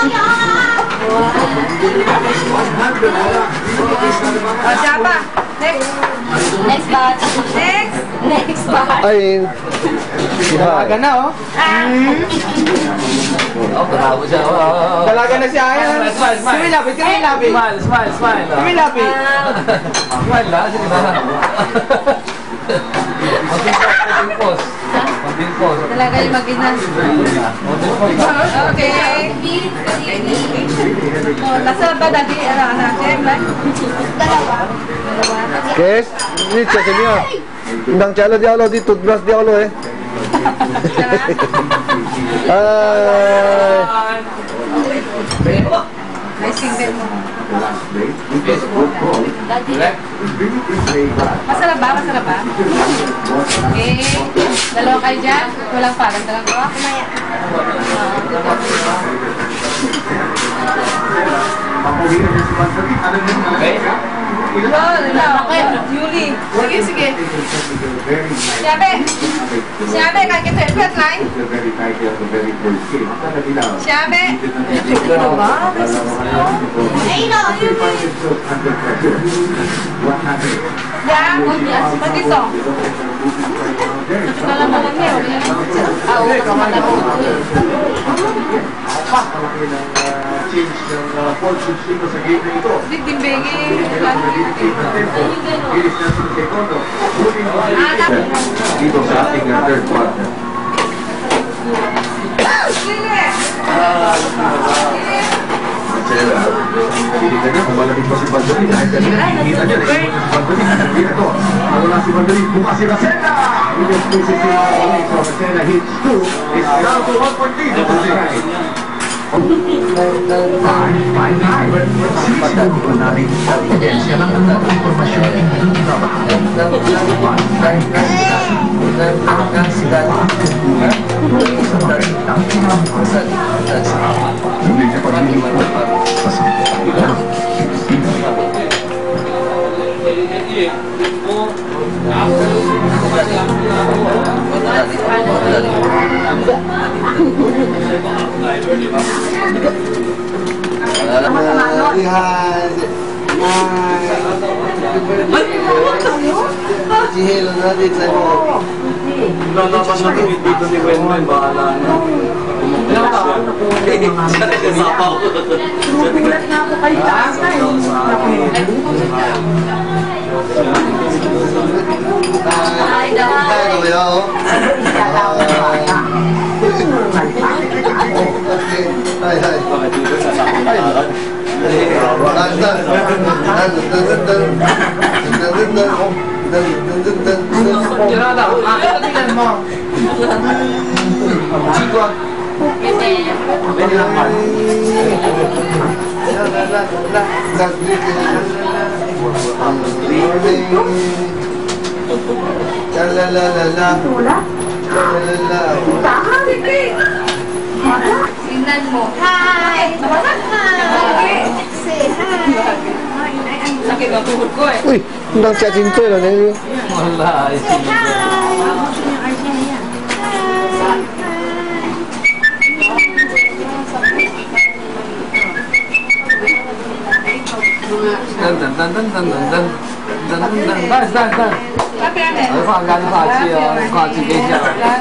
O, siya pa. Next. Next batch. Next. Next batch. Ay, Dalaga na, oh. Oh, bravo siya. Dalaga na si Ayan. Smile, smile. Kumilapit, kumilapit. Smile, smile, smile. Kumilapit. Smile lang, sige na. Mag-pause, mag-pause. Talaga yung mag-ina. Okay. Oh, nasa ba dati ano natin, ba? Dalawa. Kes, ini cek ini ya. Undang calo dialo di toothbrush dialo eh. Hai. Nice finger mo. Masarap ba? Masarap ba? Okay. Dalawa kayo dyan. Walang parang dalang ko. Kumaya. Okay. Hello, hello. Yuli. Sige, sige. Siabe. Siabe, kan kita ikut line. Siabe. Eh, no, ya, begitu. Kalau malamnya, ah, udah kemana mau? change ng uh, fortune dito sa game na ito. Ditimbegi. Bilis na sa segundo. Dito sa ating uh, third quarter. Pilihan niya kung malamig pa si Bandoli dahil kanina nakikita niya na si Bandoli dito. Nawala si Bandoli, bukas si Rosena! Williams places si Bandoli. So Rosena hits two. It's down to one point lead. Lihat, si Helo natin sa mo. Lalaban na rin dito ni Wenwen, bahala na. Sapaw. Tumutulat na ako kayo taas na eh. Ay, ay. Ay, ay. Tingnan mo. Hi! Hi! Say hi! Sakit ang tuhod ko eh. Uy, undang cek cinta lah ni. Wala. Say hi! Dan dan dan dan dan dan dan dan dan dan dan dan. Tapi ano? Ay, panggan sa si oh, sa si Kesia.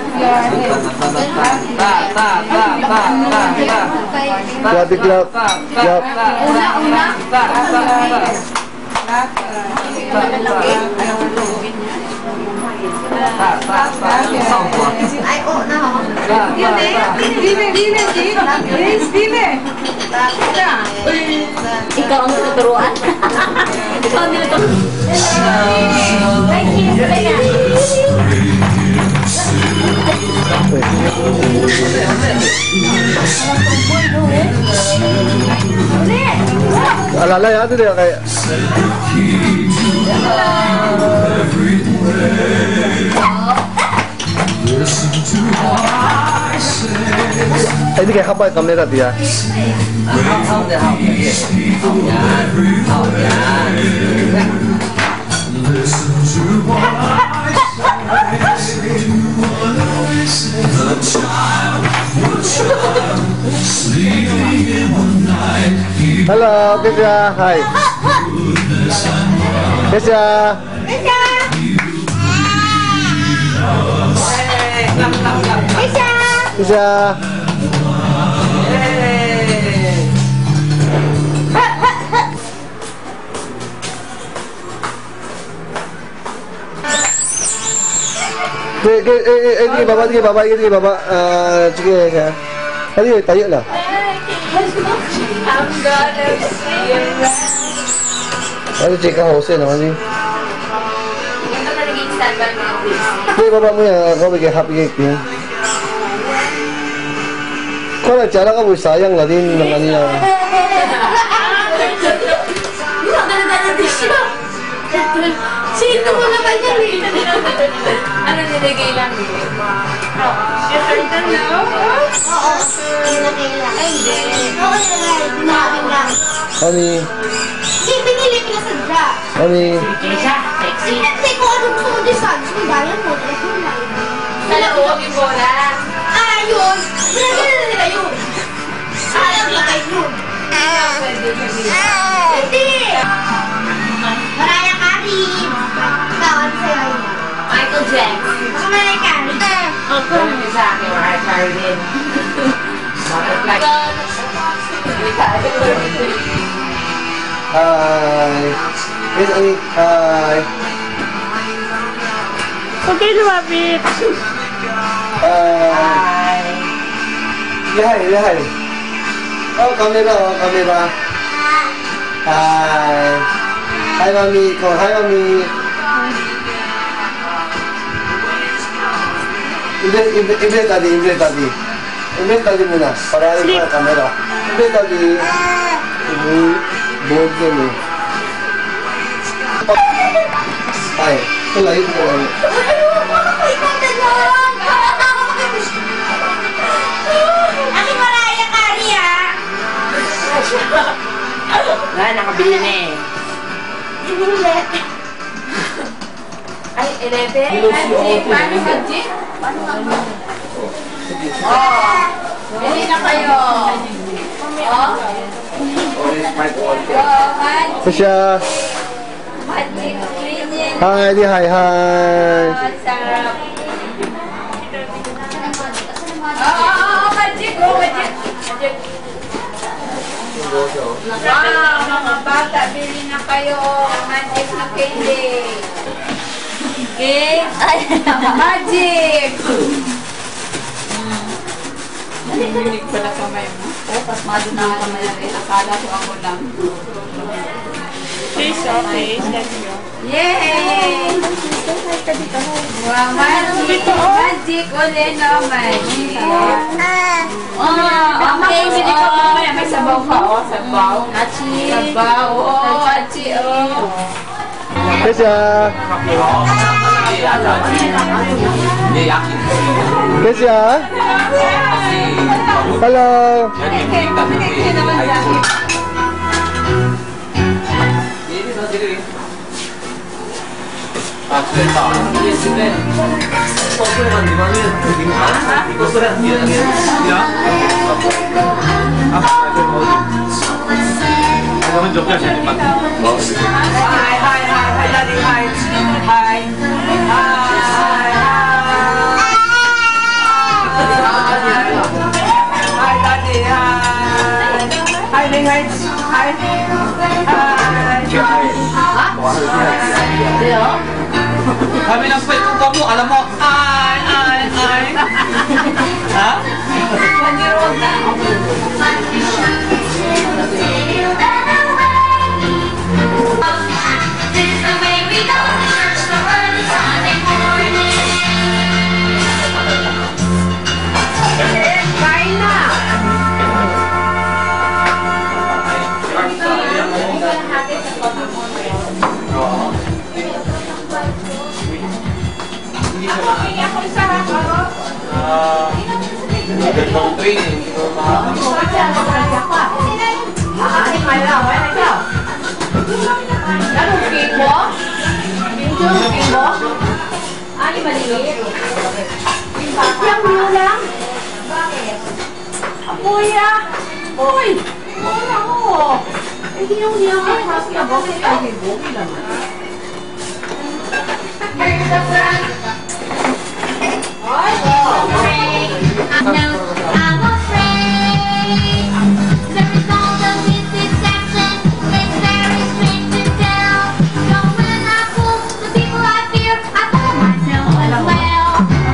Ta ta ta ta ta ta. Clap, clap, clap. Una, una. Ta ta ta. Ay, oo na ako. Dine, dine, dine, dine. Yes, dine. Ikaw ang tuturuan. Ikaw ang niluturuan. Thank you. Alala ya tu dia kayak. Eh, ini kayak apa kamera dia? Halo, Kesia. Hai. Kesia. Kesia. Kesia. Kesia. Sige, sige, eh, eh, sige, baba, sige, baba, sige, baba. Ah, sige, sige. Tadi, tayo lah. I'm gonna see you. Ano, chika Jose naman eh. Ito na naging standby mo. Sige, baba mo yan. Ako bigay happy cake yun. Kung nagtsara ka, boy, sayang na din ng kanina. Sino mo naman yan eh? Ano nilagay lang? Your turn to now? Oo. Nilagay lang. Ay, hindi. Oo, nilagay. Pinakain lang. Honey, Hindi, pinili ko na sa drop. honey. Sexy. Hindi ko ano gusto mo design. Sige, bayan mo. Drop mo lang. Sa loob yung bola. Ah, yun. Pinagyan na nila yun. Sayang lang yun. Hindi. Mariah Carey. Tawag sa'yo yun. Michael Jackson. Baka Mariah Carey. Ako. Sa akin, Mariah Carey din. Hi. Yes, honey. Hi. Okay, lumapit. Hi. Hi, hi. Oh, camera, oh, camera. Hi. Hi, mami. Come on, hi, mami. Invest, invest, invest tadi, invest tadi. Invest tadi muna. Para aling pa camera. Invest tadi. Ini board yan eh. Hi. Ito lang, ito lang. Aki Mariah Carey, ah. Wala, nakabili na eh. Inulit. Ay, eleven. Magic. Paano magic? Paano magic? Oh. Bili na kayo. Oh. Oh, magic. Sasha. Magic. Minion. Hi, di hi, hi. Oh, sarap. Oh, oh, oh, magic. Oh, magic. Magic. Wow, mga bata, bili na kayo. Magic na candy. Okay? Magic! Narinig pala kamay mo. Oh, pasmado na ang kamay natin. Akala ko ako lang. Face off, face. Let's go. Yay! Wow, magic! Magic ulit, no? Magic! Oh, okay. Bili ka mamaya. May sabaw ka, oh. Sabaw. Achi. Sabaw. Oh, achi, oh. Kesya. Kesya. Hello. Hi, hi, hi, hi, daddy, hi. Hi. Hi. Hi, daddy, hi. Hi, Ning, hi. Hi. Hi. Kami ng pwede ko mo, alam mo, ay, ay, ay. Ha? One year old na. Training. Yang bilang. Kuya. Uy. Wala mo. Hindi yung niya. Kasi ako ay buki lang. I'm afraid the result of this deception is very strange to tell. So when I fool the people I fear, I fool myself as well.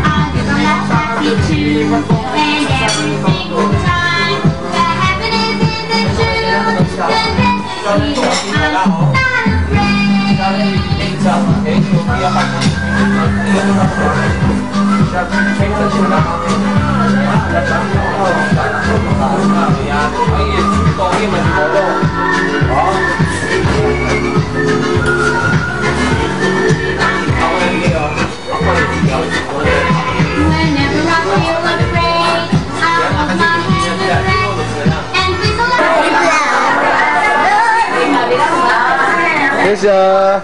Keisha.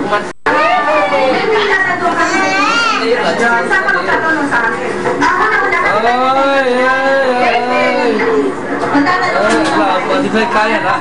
Hindi ko kaya na.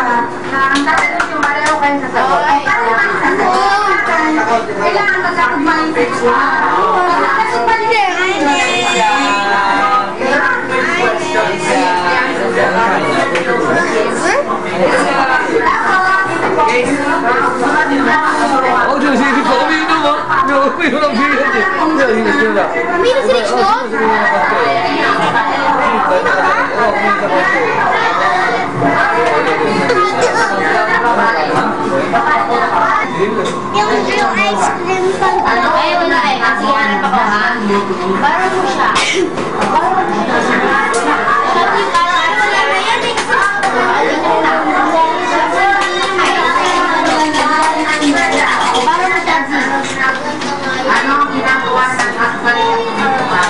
Oh, jadi sini kok minum, oh. Minum minum minum. Jadi sini sudah. Minum sini sudah. Yung yung ice cream pang ano? Ay, wala eh. Kasi yan pa ko ha. Baro mo siya. Baro mo siya. Sabi parang ano lang na yan eh. Baro mo siya. Ano ang ginagawa ng asali ng mga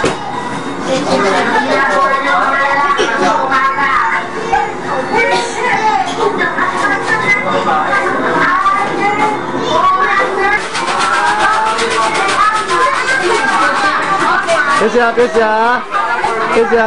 Keisha, Keisha, Keisha.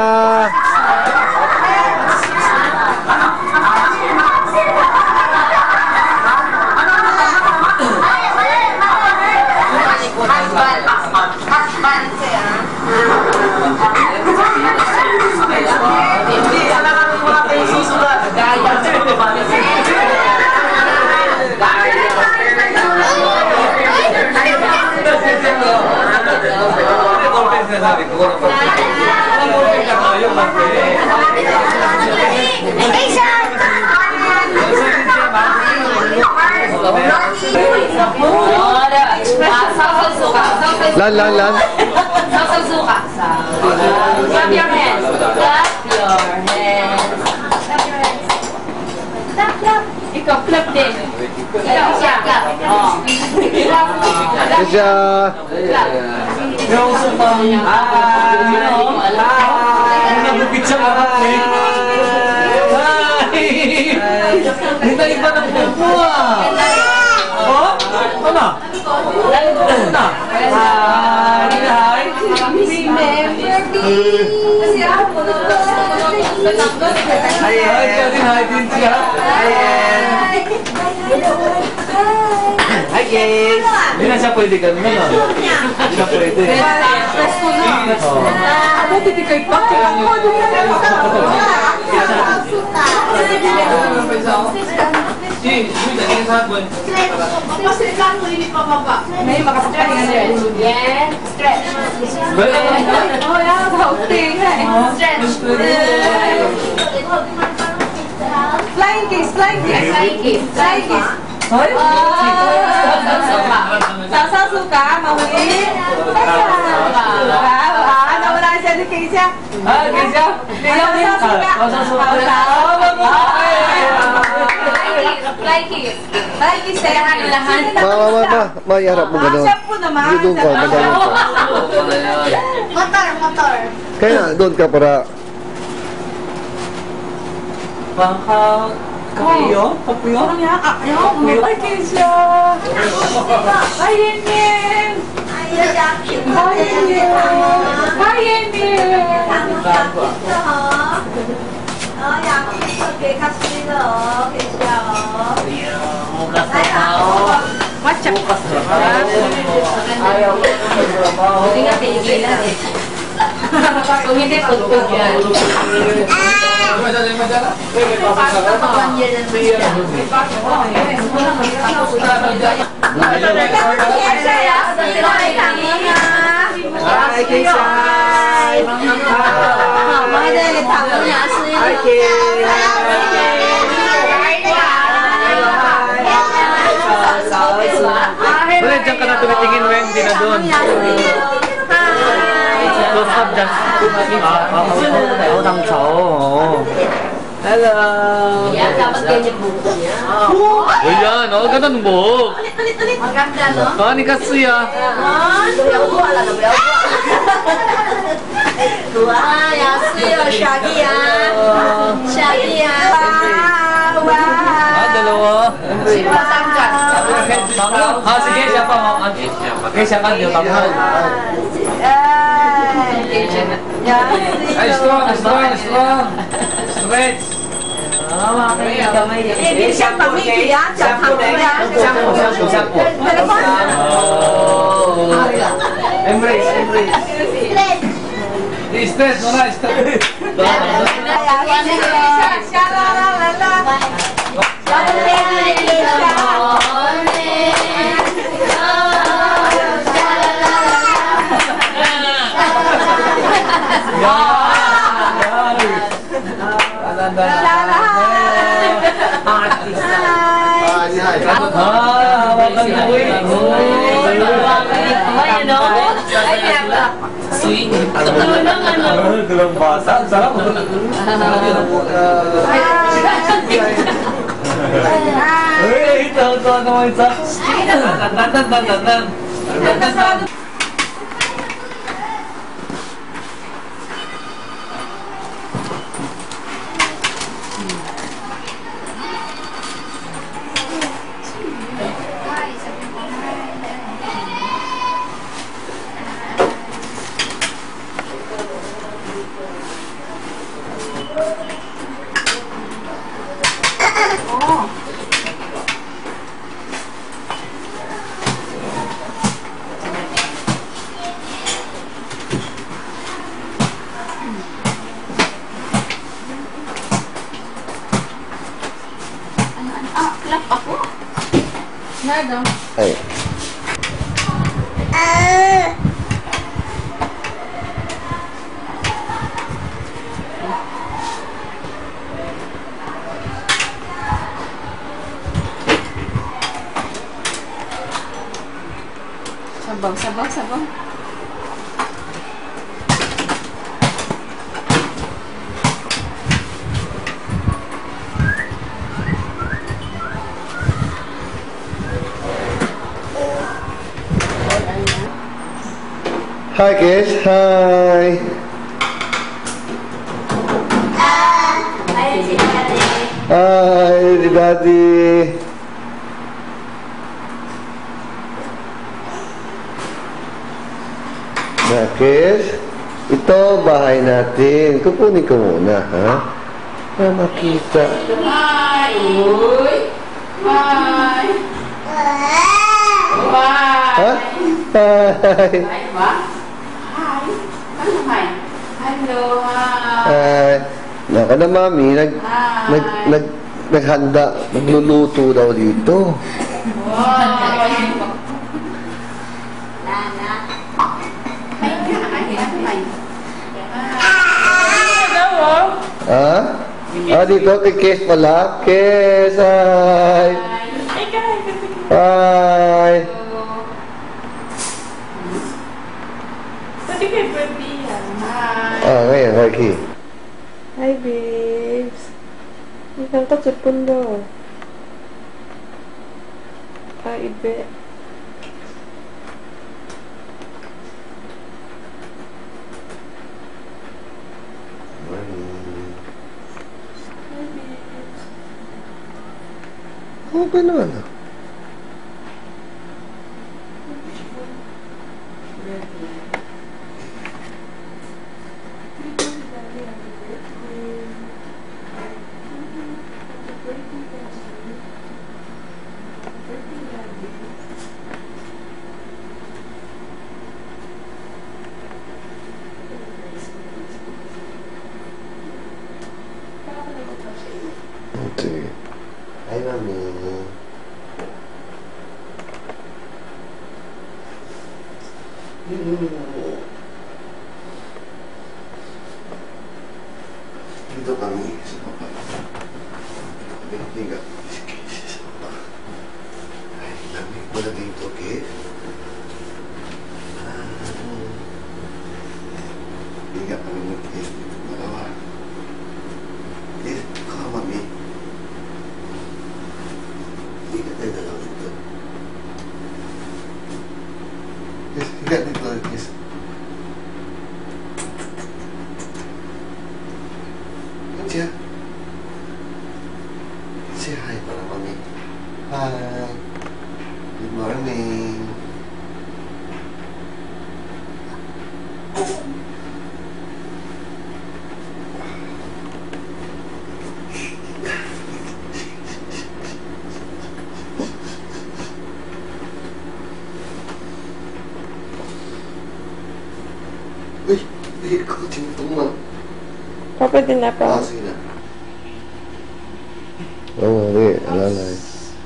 Lan, lan, lan. Suka. Clap your hands. Clap your hands. Clap, clap. Ikaw, clap din. Ikaw, siya, clap. Oh. Keisha. Clap. Yung supang, ah, nabupitsa ka na eh. Hindi iba ng pupo ah. Oh? Ano? Ano na? Hi, hi. Hi, hi, hi, din siya. Hi, guys. Hindi na siya pwede ganun, no? Hindi na pwede. Press ko na. Ako, titikay pa. May makasakay nga niya. Yes. Stretch. Oh, yeah. Haupting. Stretch. Flying kiss, flying kiss. Flying kiss. Flying kiss. Hoy. Sasasuka, mahuli. Ah, nawala siya ni Keisha. Ah, Keisha? Sasasuka. Sasasuka. Flying kiss. Flying kiss. Ma, ma, ma, ma. Ma, iharap mo gano'n. Chef po naman. Hindi doon ka, magaling ka. Motor, motor. Kaya na, doon ka para... Baka... Kapuyo? Kapuyo? Kapuyo? Ay, Keisha. Ay, Yenin. Ay, Yenin. Ay, Yenin. Watch out. Ayaw ko sa trabaho. Hindi nga tigilan eh. Kung hindi, pagpag yan. One year and three years. Hi, Keisha. Hi, Keisha. Hello. Yan, dapat ganyan buko niya. O yan, oh, ganda ng buhok. Maganda, no? Ah, ni Katsuya. Ah, Yasuyo, Shaggy yan. Shaggy yan. Wow, wow. Ah, dalawa. Sino Batangas? Ah, sige, siya pa. Okay, siya ka, di ba? Ay, strong, strong, strong. Stretch. Hindi siya pamilya yan. Siya pamilya. Shampoo, shampoo, shampoo. Oh. Embrace, embrace. Stress, wala, stress. Dalang basa, sarap. Hey, tahu-tahu naman isa. Dan dan dan dan dan. Ay. Sabang, sabang, sabang. Hi kids, hi. Ay, si Daddy. Hi, si Daddy. Nah, kids, ito bahay natin. Kukunin ko muna, ha? Para makita. Hi. Uy. Hi. Wow. Ha? Hi. Hi, ba? Hi. Ano hi? Hello, hi. Hi. Naka na, mami. Nag, nag, nag, naghanda. Nagluluto daw dito. Wow. Nana. Ay, ay, ay, ay. Hello. Ha? Ah, dito kay Kes pala. Kes, hi. Hi. Pwede kayo pwede yan. Hi. Ah, ngayon, Rocky. Hi, babes. Ikan ka Jepun do. Ah, ibe. Okay naman. Okay. Hi, mami. Dito kami sa baba. Higa. Sa baba. Ay, lamig pala dito, okay? Ah. Tayo na lang dito. Yes, higa dito. Yes. Yan siya. Say hi para mami. Hi. Good morning. Uy, uy, kucing itu mah. Papa din na pa. Ah, sige na. Oo, hindi. Alalay.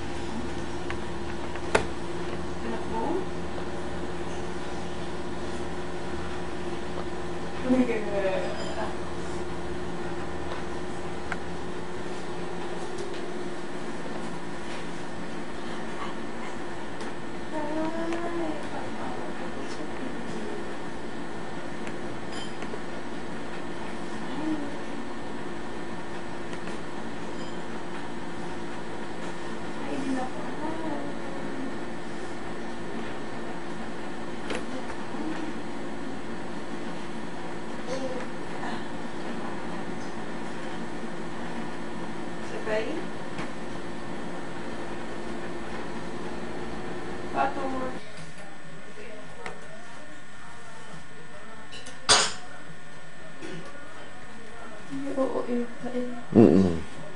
Mm-mm.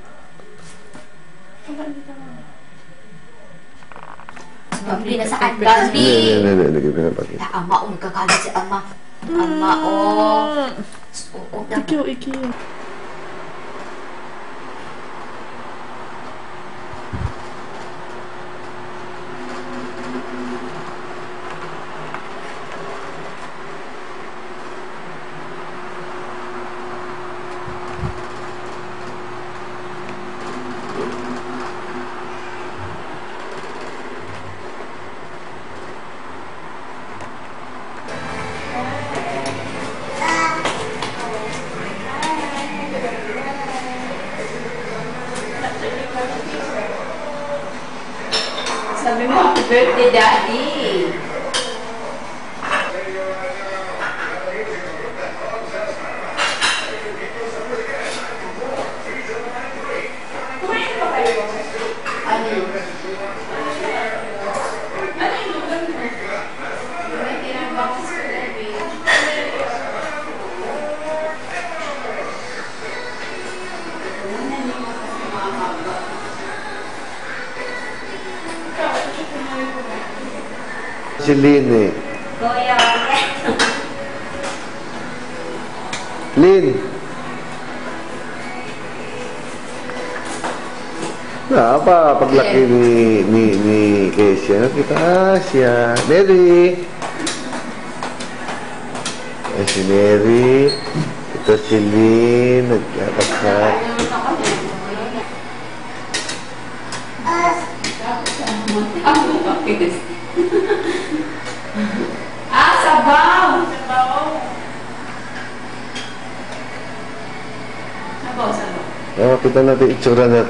Gambi na saan? Gambi! Hindi, hindi, hindi. Hindi na pati. Ama, oh, magkakalit si Ama. Ama, oh. Oh, Ikiw, ikiw. Sabi mo, happy birthday, Daddy. Si Lynn eh. Goya. Lynn! Na, apa paglaki ni ni ni Kesia, kita ah, siya. Mary! Eh, si Mary. Ito si Lynn. Nagkakasal. Ah, sabaw! Sabaw! Sabaw, sabaw. Oh, kita natin itsura na.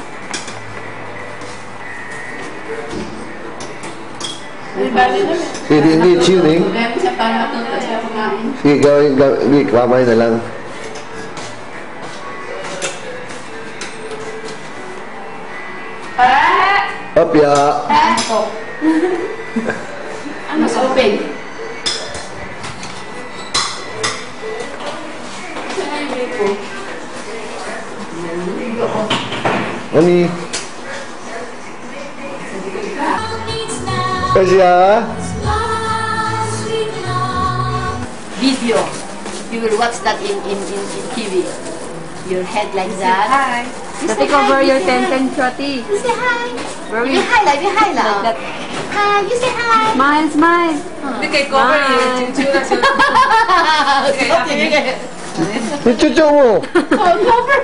Hindi, hindi, chilling. Kaya mo siya para matuto siya kumain. Sige, gawin, gawin, kamay na lang. Ah! Opya! Ah! Oh. Ano sa open? Ani? Kesia? Video. You will watch that in, in, in, in T V. Your head like that. Hi. You Take say hi, over your you say ten hi. ten shorty. You say hi. Where You we? hi lah, you hi lah. Like that. Hi, you say hi. Smile, smile. Hindi kay cover Bye. yung chinchura siya. Okay, okay. Yung chucho mo! Oh, cover.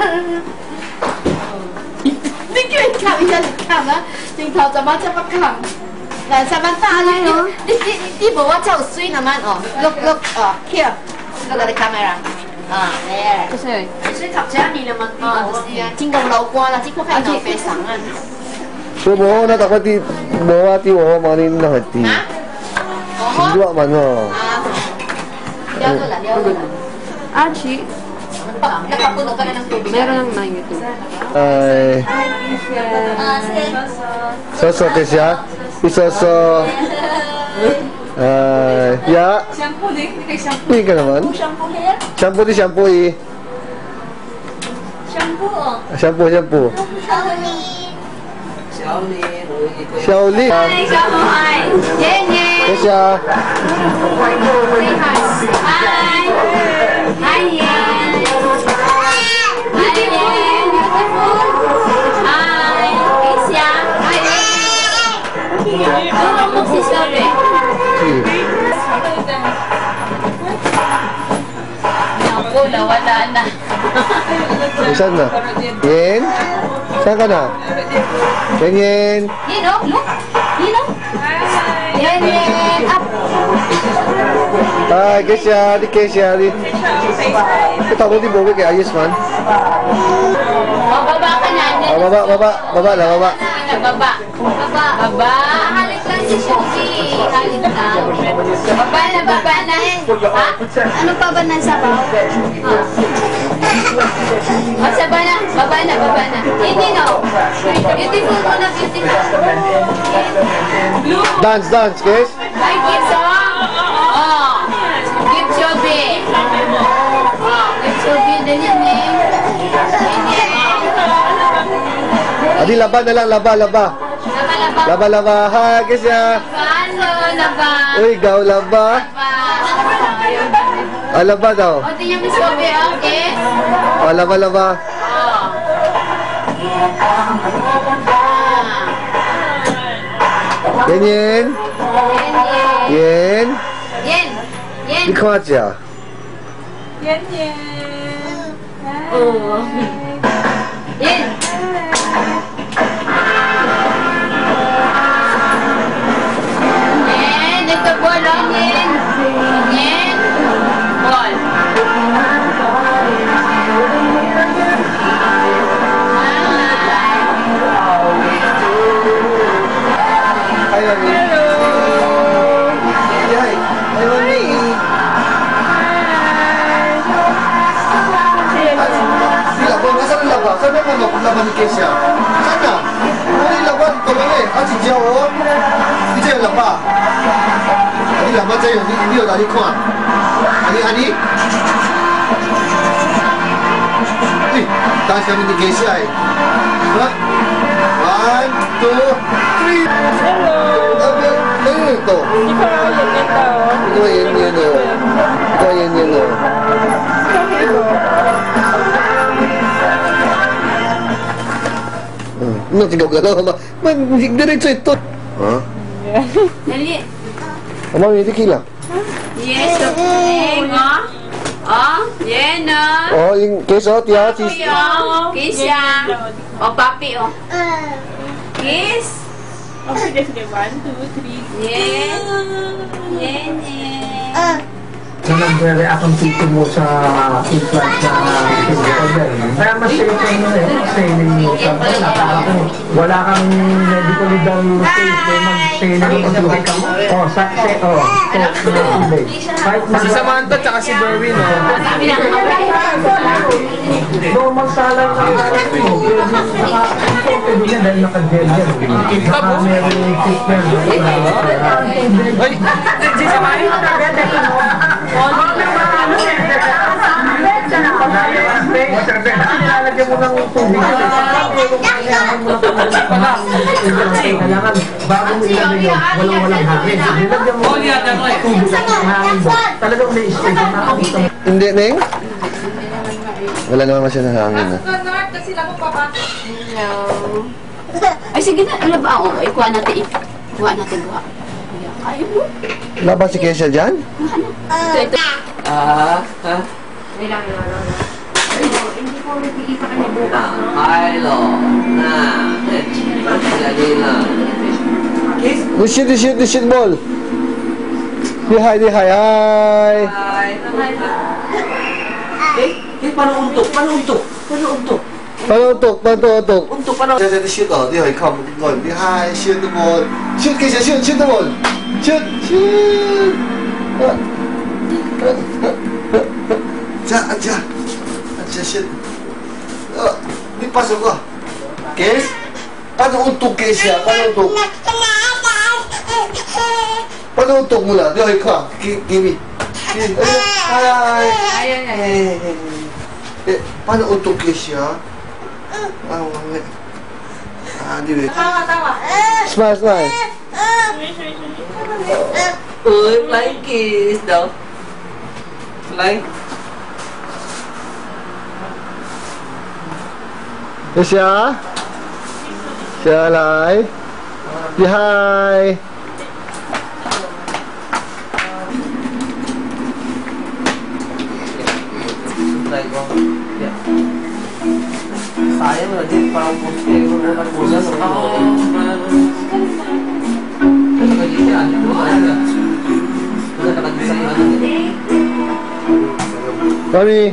你叫人看一下，你看啊，镜頭怎麼這麼近？嗱，十蚊打你咯，你你你部我就水那麼哦，look look 哦，here look at the camera，啊，there， Kasi, 水頭車你啦嘛， 啊，就是啊，真夠流光啦，這個係流鼻神啊， So mo na takot ti bawa ti mo manin na hati. Ha? Sindua man mo. Diyago lang, diyago lang. Achi, Pa- Nakapuno ka na ng tubig. meron ng nine ito. Ay. Ah, sige. Soso kesya. Isoso. Ay, ya. Shampoo din, hindi kay shampoo. Uy ka naman. Shampoo hair? Shampoo di shampoo eh. Shampoo, oh. Shampoo, shampoo. Shaolin. Hi, kamu, hi. Yen, yen. Kesya. Say hi. Hi. Hi, yen. Hi, yen. Beautiful. Hi. Kisya. Hi, yen. Ano mo si Sobe? Naku, nawala na. Saan na? Yen? Saan ka na? Yen, yen. Yen, oh, look. Yen, oh. Yen, yen. Up. Ay, Kesya. Di Kesya. Di. Ito mo di buwi kay ayos man. Bababa ka na. Ah, baba, baba. Baba na, baba. Sige, baba. Baba. Baba. Halik lang si Shuki. Halik lang. Baba na, baba na. Ha? Ano pa ba nasa ba? Ha? O, saba na. Baba na, baba na. Hindi, no. Beautiful mo na, beautiful. Dance, dance, Kes. Ay, kids, oh. Oh. Keep Shubi. Oh, keep Shubi. Dali, ni. Adi, laba na lang, laba, laba. Laba, laba. Laba, laba. Hi, Kesya. Paano, laba? Uy, gaw, laba. Ah, laba daw. O, tingnan mo Shubi, okay? Ah, laba, laba. Oh. Yen, yen. Yen, yen. Yen. Yen. Yen. Di kaya. Yan, yan. Oh. Yen. Yen. Ito ball, oh, yen. Yen. Ball. Hi, mami. Hi. Hi, mami. Di laba, nasaan ang laba? Saan ang ano? Laba ni Kesya? Saan na? Ano yung laba? Ito ba eh? Ah, si Jiao, oh. Di siya yung laba. Ani laba siya yun. Hindi yun, ani kuwan. Ani, ani? Uy, dance kami ni Kesya eh. Diba? One, two, three. Hello. Ano ano ito? Ikaw, yan yan daw. Ito yan yan o. Ito yan yan o. Ano, sigaw-galaw ka ba? Man, diretso ito. Ha? Dali. Ama, may tequila. Yes, okay. Oh. Oh, yen, oh. Oh, yung keso, tiya, sis. Oh, kiss ya. Oh, papi, oh. Kiss. Okay, sige, sige. One, two, three. Yen. Yen, yen. So, nagre-react ang tito mo sa implant na physical yan. Kaya mas safe lang yun eh. Kasi sabi na, parang kung wala kang medically down case, eh, mag-stay na yung pag-uwi ka mo. Oh, sa, say, oh, so, na kahit Si Samantha tsaka si Berwin, oh. Sabi na, normal salang na harap mo. Pero naka-infected yan dahil naka-gel yan. Naka meron yung treatment. Ay, si Samay? Nilalagyan mo ng tubig yun. Kailangan mo ng tubig pala. Kailangan bago mo ilagay yun, walang-walang hangin. Nilagyan mo ng tubig at hangin mo. Talagang may stay na nakakita mo. Hindi, Neng? Wala naman masyadong hangin na. Kasi lang mo papasok. ay, sige na. Ano ba? Oh, ikuha natin. Ikuha natin. Ikuha. Ay, mo. Wala ba si Kesha dyan? Ito, ito. Ah, ha? The shit, the shit, the shit ball. Di hi, di hi, hi. Eh, eh, paano untok? Paano untok? Paano untok? Paano utok? Paano utok? Untuk paano? Saya jadi shoot oh, dia ikut gol. Dia hai shoot the ball. Shoot ke shoot, shoot the ball. Shoot, shoot. Aja, aja. Aja shoot. Oh, ni pasok ko. Kes? Paano utok kes ya? Paano utok? Paano utok mula? Dia ikut. Kimi. Ay, ay, ay, ay. Eh, paano utok kes ya? Ah, wala. Ah, di ba? Tama, tama. Smile, smile. Uy, flying kiss daw. Flying. Siya? Siya lai. Di hai. Flying ko. Yeah. Sayang lagi parang poste ko na pusa sa ako. Kasi kasi ano ko ano. Wala ka nagsa ano. Mami.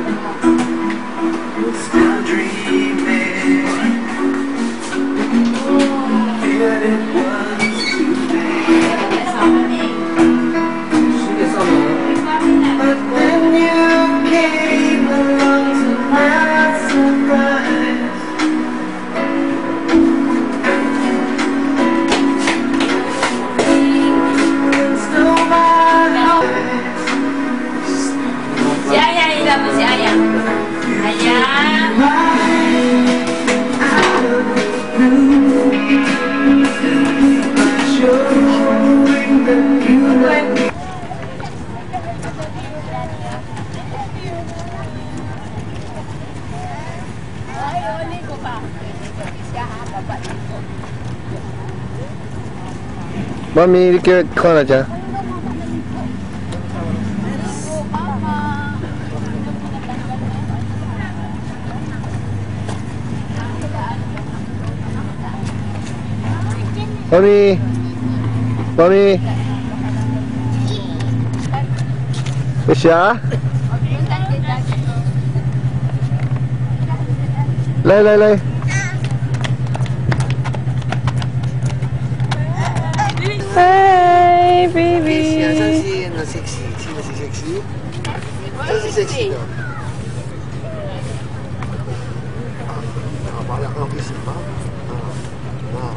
But then you came along to my surprise. Stole my heart. Si Ayang, ilan mo si Ayang? Ayang. Mami, dikit kau aja. Mami, Mami. Siya? Lai, lai, lai. Hi, baby. Siya si na sexy, si na si sexy. Siya si sexy daw. Ah, parang ako kisip ba? Ah.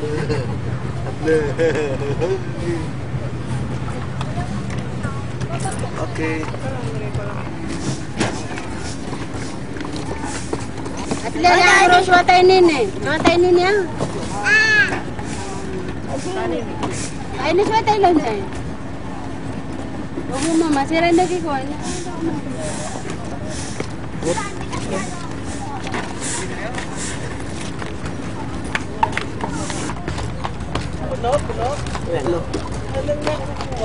Okay. At least terus watay nini. Watay nini ah. Ay, ini watay lang eh. Oh, mama, sira na ki ko. Puno, puno. Puno. Alam na kukuha.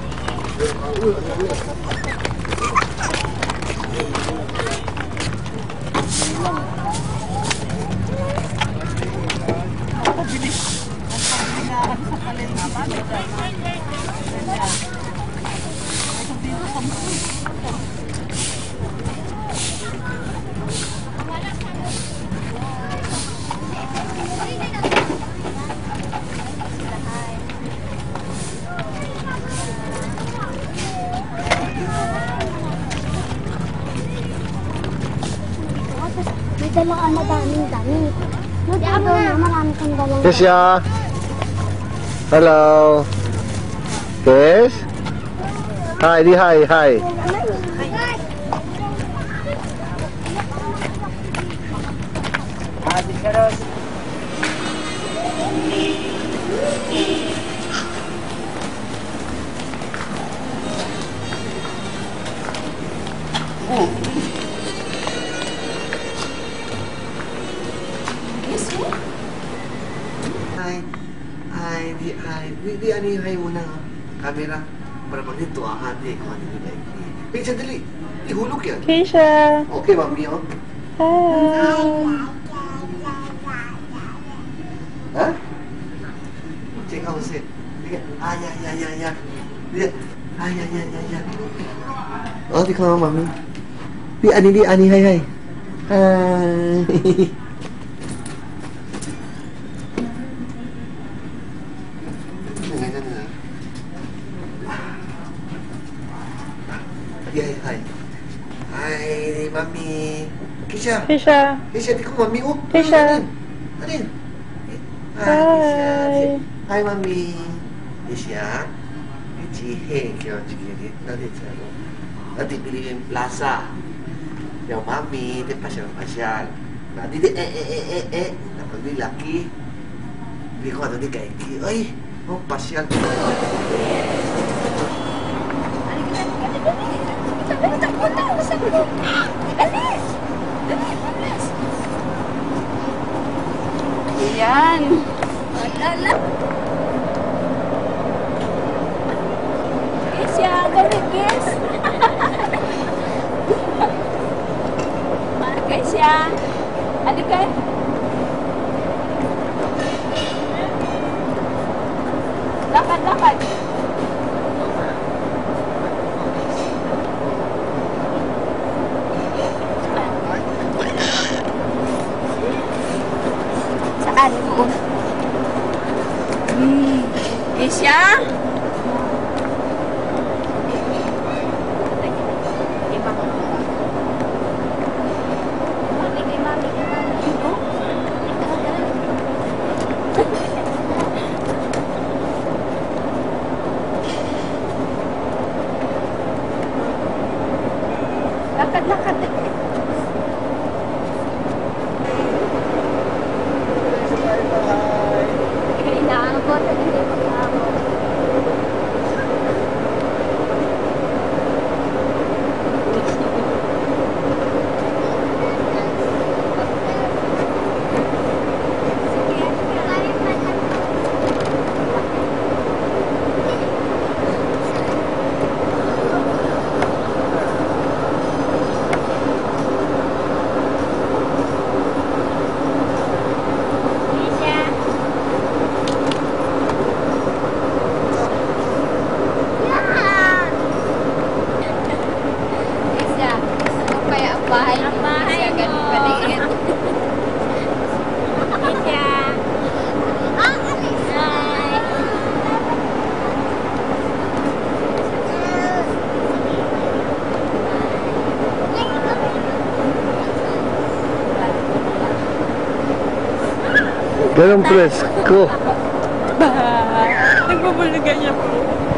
May dala ka madaming damit. Nagdaw na marami kang dalang. Kesya. Hello. Kes? Hi, di hi, hi. Hi. Hi, di hi. Di, di ano yung hi muna ha? Camera. Para pag dito ah, ate, kung ano yung like. Wait, sandali. Ihulog yan. Keisha. Okay, mami, oh. Hi. Ha? Check out set. Liga. Ah, ya, ya, ya, ya. Liga. Ah, ya, ya, ya, ya. Oh, di ka nga, mami. Di, ani, di, ani, hi, hi. Hai. Ya, hai. Hai, Mami. Keisha. Keisha. Keisha, di ko Mami. Oh, Keisha. Anin? Hai. Hai, Mami. Keisha. Cihe, kaya cigiri. Nanti saya. Nanti pilihin plaza. Yang Mami, dia pasyal-pasyal. Nanti dia eh eh eh eh eh. Dapat beli laki. Beli ko nanti kayak gini. Ay, oh pasyal. Yan. Alala. Keisha, dali, kiss. Keisha. Adik kayo? Lakad, lakad. Saan mo? Hmm. Keisha? Lakad, lakad. Inaangkot, hindi mag-aangkot. Bahay ang bahay siya ganun kaliit. Keisha. Ah, Keisha. Ganun presko. Nagbubulugan niya po.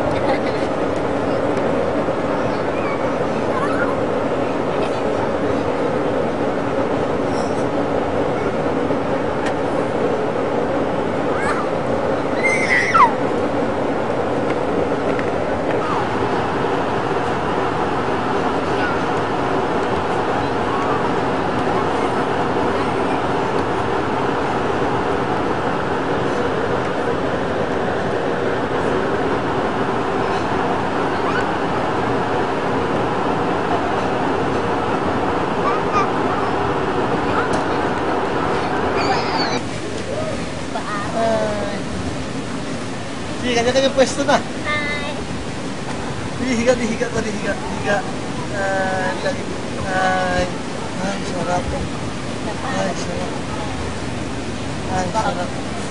Sige, kanya-kanya pwesto na. Hi. Dihiga, dihiga ko, dihiga, dihiga. Ay, lagi. Ay, ay, sarap. Ay, sarap. Ay, sarap.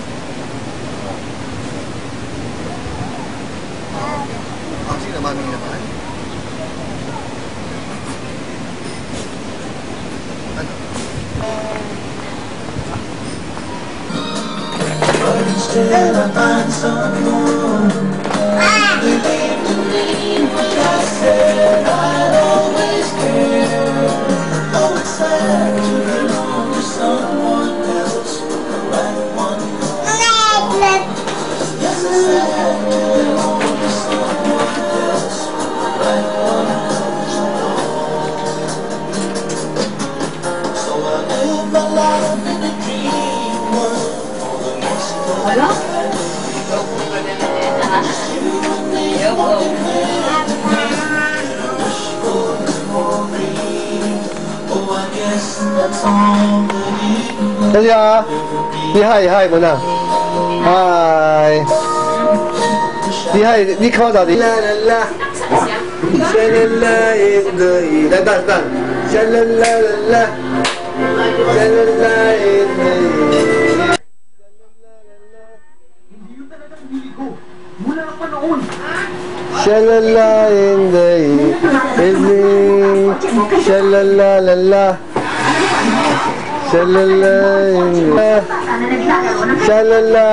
Oh, sino Mami naman? Ano? But instead I find someone believed in me when I said I'd always care. Oh, it's sad to belong to someone else, the right one. Yes, it's sad to belong to someone else, the right one. So I live my life in a dream world. Wala? Celia, di hi hi muna. Hi. Di hi, di kau dah di. La la la. Shalala in the dan dan dan. Shalala la la. Shalala in the evening. Shalala in the evening. Shalala la la. Shalala in the Shalala.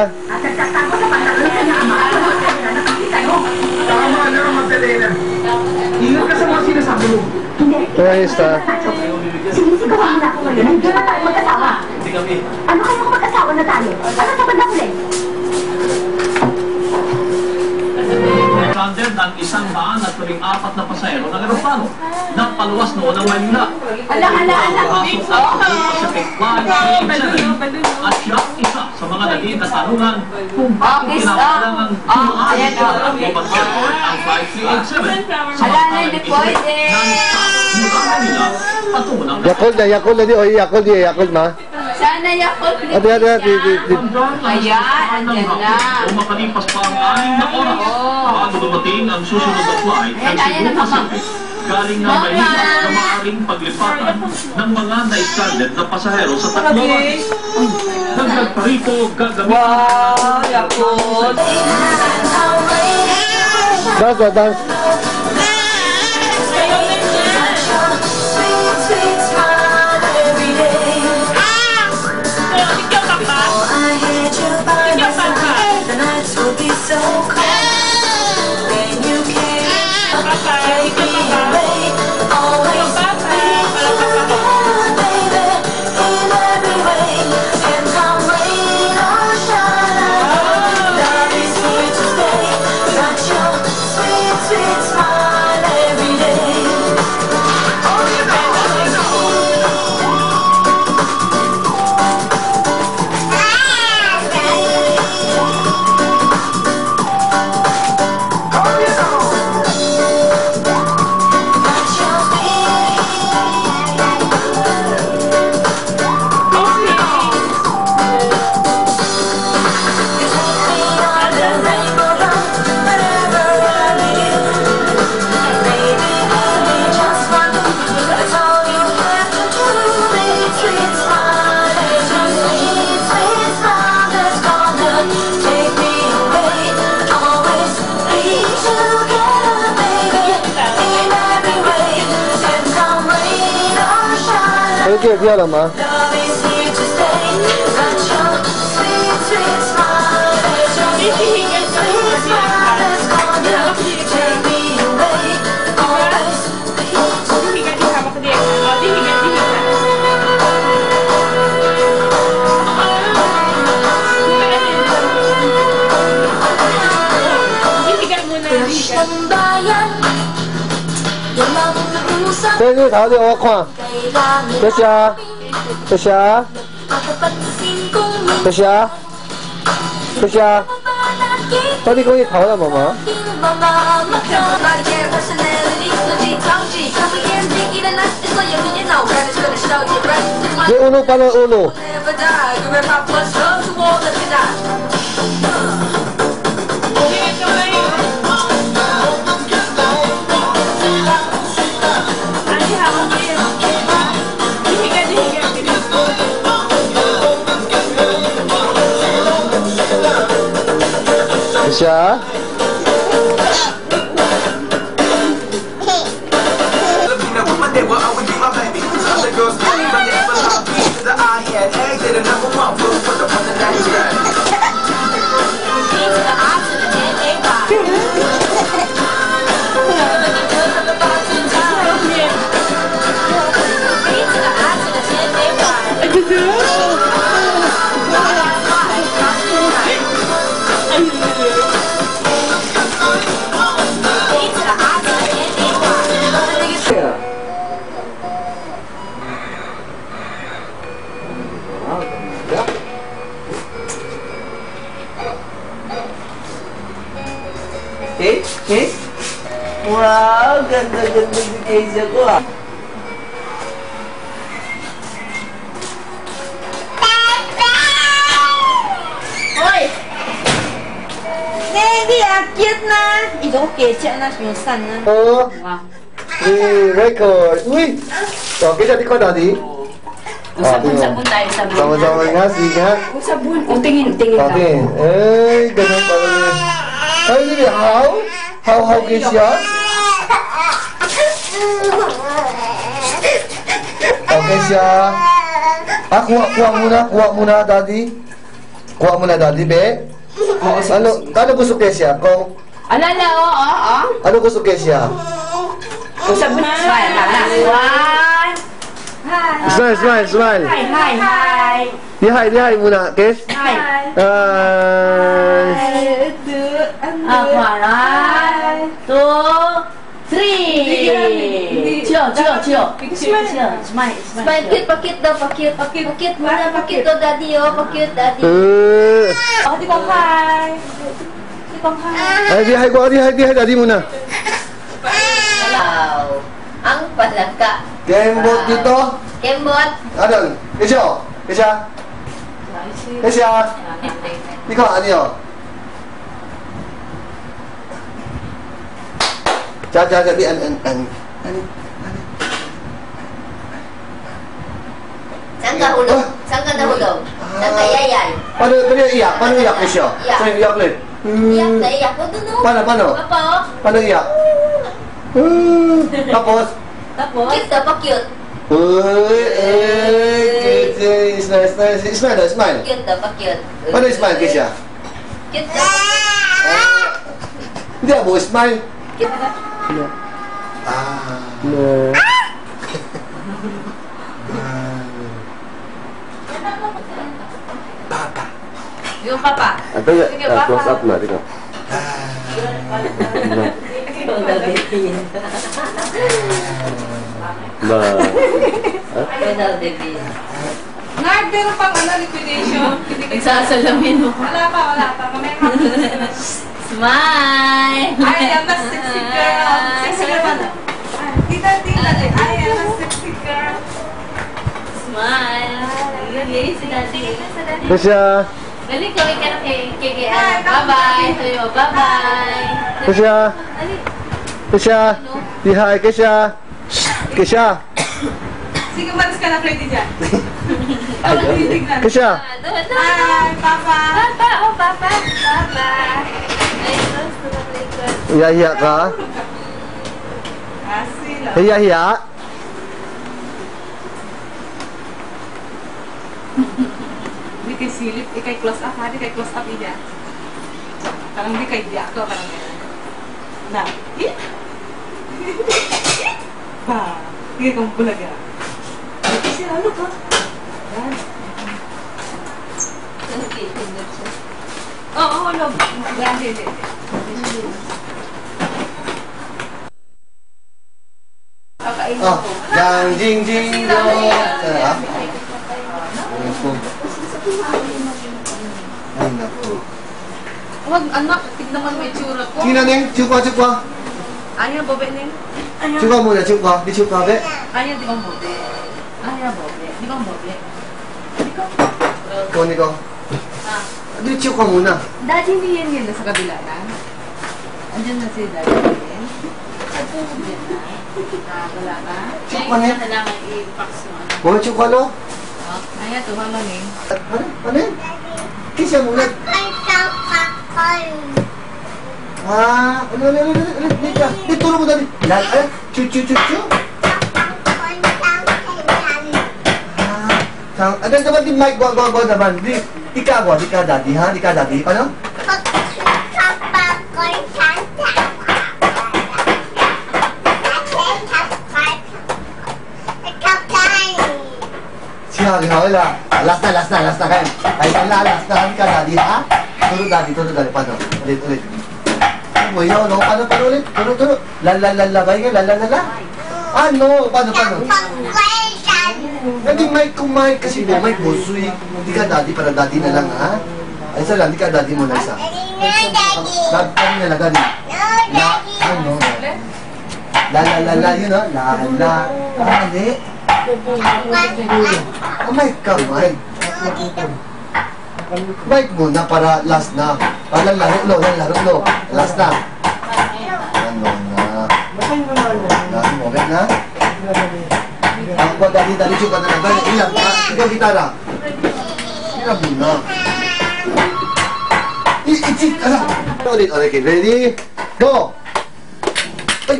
Tama na ang Magdalena. Ingat ka sa mga sinasabi mo. Ayos ta. Sinisigawan mo na ako ngayon. Hindi na tayo mag-asawa. Hindi kami. Ano kayo kung mag-asawa na tayo? Ano sa bandang huli? Stranded ang isang daan at turing apat na pasahero ng aeroplano. Napaluwas noon ang Manila. Ala, ala, ala. Pasok ang Pacific Flight three eighty-seven at siya isa sa mga naging katanungan kung bakit kinakailangan tumaan sa Tacloban Airport ang Flight three eighty-seven. Ala na, hindi pwede. Mula Manila patungo ng Yakult na, Yakult na di. Oy, Yakult di, Yakult ma. Sana Yakult. Ate, ate, ate. Ayan, andyan na. O makalipas pa ang anim na oras bago dumating ang susunod na flight ng Cebu Pacific galing na Manila na maaaring paglipatan ng mga na-stranded na pasahero sa Tacloban. Dagdag pa rito gagamitin Wow, Yakult. Dance, dance. So cold when you came, take me away, always be together, baby, in every way, and come rain or shine, love is here to stay, got your sweet, sweet smile every day. Oh, you know, Okay, dia lah ma. Đây đi thảo đi ô khoa. Đây xa. Đây xa. Đây xa. Đây xa. Tao đi có gì thảo là mà mà. Đi ulu pa na ulu. Siya? Okay, okay. Wow, ganda-ganda si Keisha ko ah. Ôi nghe đi à, cute na. Ito kecek na, yung sun na. Oh. Di record. Uy. So, kita di ko dati. Sabon-sabon tayo, sabon. Sama-sama nga, sige nga. Kung sabon, kung tingin, tingin ka. Okay. Eh, ganun pa rin. Ay, hindi, how? How, how is siya? Okay siya. Ah, kuha, kuha muna, kuha muna, daddy. Kuha muna, daddy, be. Ano, ano gusto kaya siya? Kung, Alala, oo, oo, oo. ano gusto kaya siya? Kung sabon, smile, one. Hi. Smile, smile, smile. Hi, hi, hi. Di hi, di hi muna, Kes. Hi. Uh, One, two, three. Chill, chill, chill. Smile, smile, smile. Smile, cute, pakit daw, pakit. Pakit, pakit muna, pakit daw, daddy, oh, pakit, daddy. uh, Oh, di kong hi. Di kong hi. ay, di hi ko, di hi, di hi, daddy muna. Wow. Ang palaka. Kembot dito. Kembot. Ano? Kesya, Kesya. Kesya. Ikaw, ano yun? Cha, cha, cha, di, an, an, an, an, Saan ka hulog? Saan ka nahulog? Saan ka yayan? Paano, paano iyak? Paano iyak, Kesya? Iyak. Paano iyak ulit? Iyak na iyak. O, dun, oh. Paano, paano? Papa, oh. Paano iyak? Hmm, Tapos? Tapos? Cute daw, pakit. Uy, eh, cute. Smile, smile, smile, smile. Cute daw, pakit. Paano smile, Kesya? Cute daw. Hindi ako, smile. Cute daw. Ah. No. Papa. Yung papa. Ito ya, Sige, papa. close up na, tingnan. Ba. Nard, meron pang ano, liquidation. Nagsasalamin mo. Wala pa, wala pa. Mamaya ka. Smile! I am a sexy girl. Sexy girl ba na? Tita, tita. I am a sexy girl. Smile! Galing si Daddy. Kesya. Galing kawin ka na kay kay kay ano. Bye-bye! Sa'yo, bye-bye! Kesya. Kesya. Di hi, Kesya. Kesya. Sige, malis ka na, Freddy dyan. Ako titignan. Kesya. Hi, Papa. Papa! Oh, Papa! Papa! Ay, close to the likod. Hiya-hiya ka? Ah, sila. Hiya-hiya? Hindi kay silip, ikay close up, ha? Di kay close up, iya. Parang di kay diyak ko, parang gano'n. Na, eh? Ba, hindi kang bulaga. Kasi ano ka? Yan. Oo, oo, no. Yan, hindi, hindi. Kakainin Oh, ko. yang jing jing dong. Ah. Ay, naku. Wag, anak, tignan mo yung itsura ko. Tingnan Neng, chukwa, chukwa. Ayaw, bobe, Neng. Ayaw. Chukwa muna, chukwa. Di chukwa, be. Ayaw, di bang bobe? Ayaw, bobe. Di bang bobe? Di ko. Ikaw, Nico. Ah. Di chukwa muna. Daddy, hindi yan yan sa kabila na. Andiyan na si Daddy. Andiyan na. Ah, wala na. Chukwa, Neng. Kailangan i-fax mo. Mga chukwa, no? Ayaw, tuha mo, Neng. Ano? Ano yun? Kisya muna. Ah, ano, ano, ano, ano, ano, Nika. Di, tulong mo dali. Lal, ay, chu, chu, chu, chu. Ah, sang, ano naman din, Mike, go, go, go naman. Di, di ka, go, di ka, daddy, ha? Di ka, daddy. Paano? Siya, di, wala. Last na, last na, last na kayo. Kahit wala, last na ka, daddy, ha? Tulog, daddy, tulog, daddy. Paano? Ulit, ulit. Mo yun, no? Paano, paano ulit? Tulog, tulog. Lalalala, bay ka, lalalala. Ano? Paano, paano? Hindi, Mike, kung Mike. Kasi po, Mike, bosoy. Hindi ka daddy, para daddy na lang, ha? Ay, isa lang, hindi ka daddy mo na isa. Daddy, daddy na lang, daddy. La, ano? La, la, la, la, yun, no? La, la, la, oh, Mike ka, Mike. Mike muna para last na. Para laro lo, laro lo. Last na. Ano na? Last mo, na? Ikaw, daddy, daddy, chuka na lang. Daddy, ilang, ha? Ikaw, gitara. Hirap muna. I-chit, ala. Ulit, ulit, okay, ready? Go! Ay!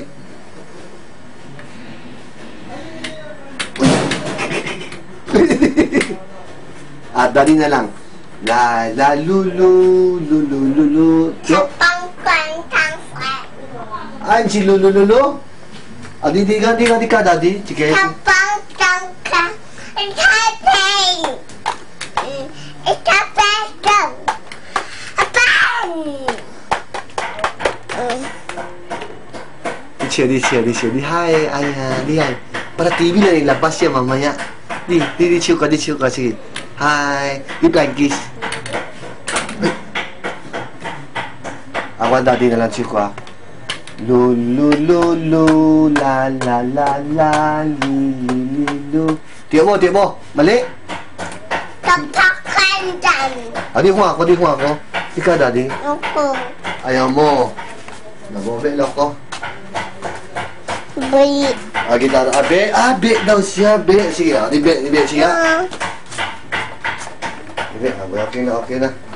At daddy na lang. La la lu lu lu lu lu lu. Yo. Ay, si lu lu lu lu. Ah, di di ka, di ka, di ka, daddy. Sige. Kapang tangka. Itapeng. Itapeng. Apang. Di siya, di siya, di siya. Di hai, ay, di hai. Para T V na nilabas siya mamaya. Di, di, di siya ka, di siya ka. Sige. Hi. Di flying kiss. Ako daddy na lang siya ka. Lu lu lu lu la la la la li li li lu. Tiyo mo, tiyo mo. Mali. Tapakan dan. Ah, di huwa ako, di huwa ako. Ikaw, daddy. Opo. Ayaw mo. Nabobelo ko. Bri. Ah, gitara. Ah, be. Ah, be daw siya. Be. Sige, ah. Di be, di be siya. Di be. Ah, okay na, okay na.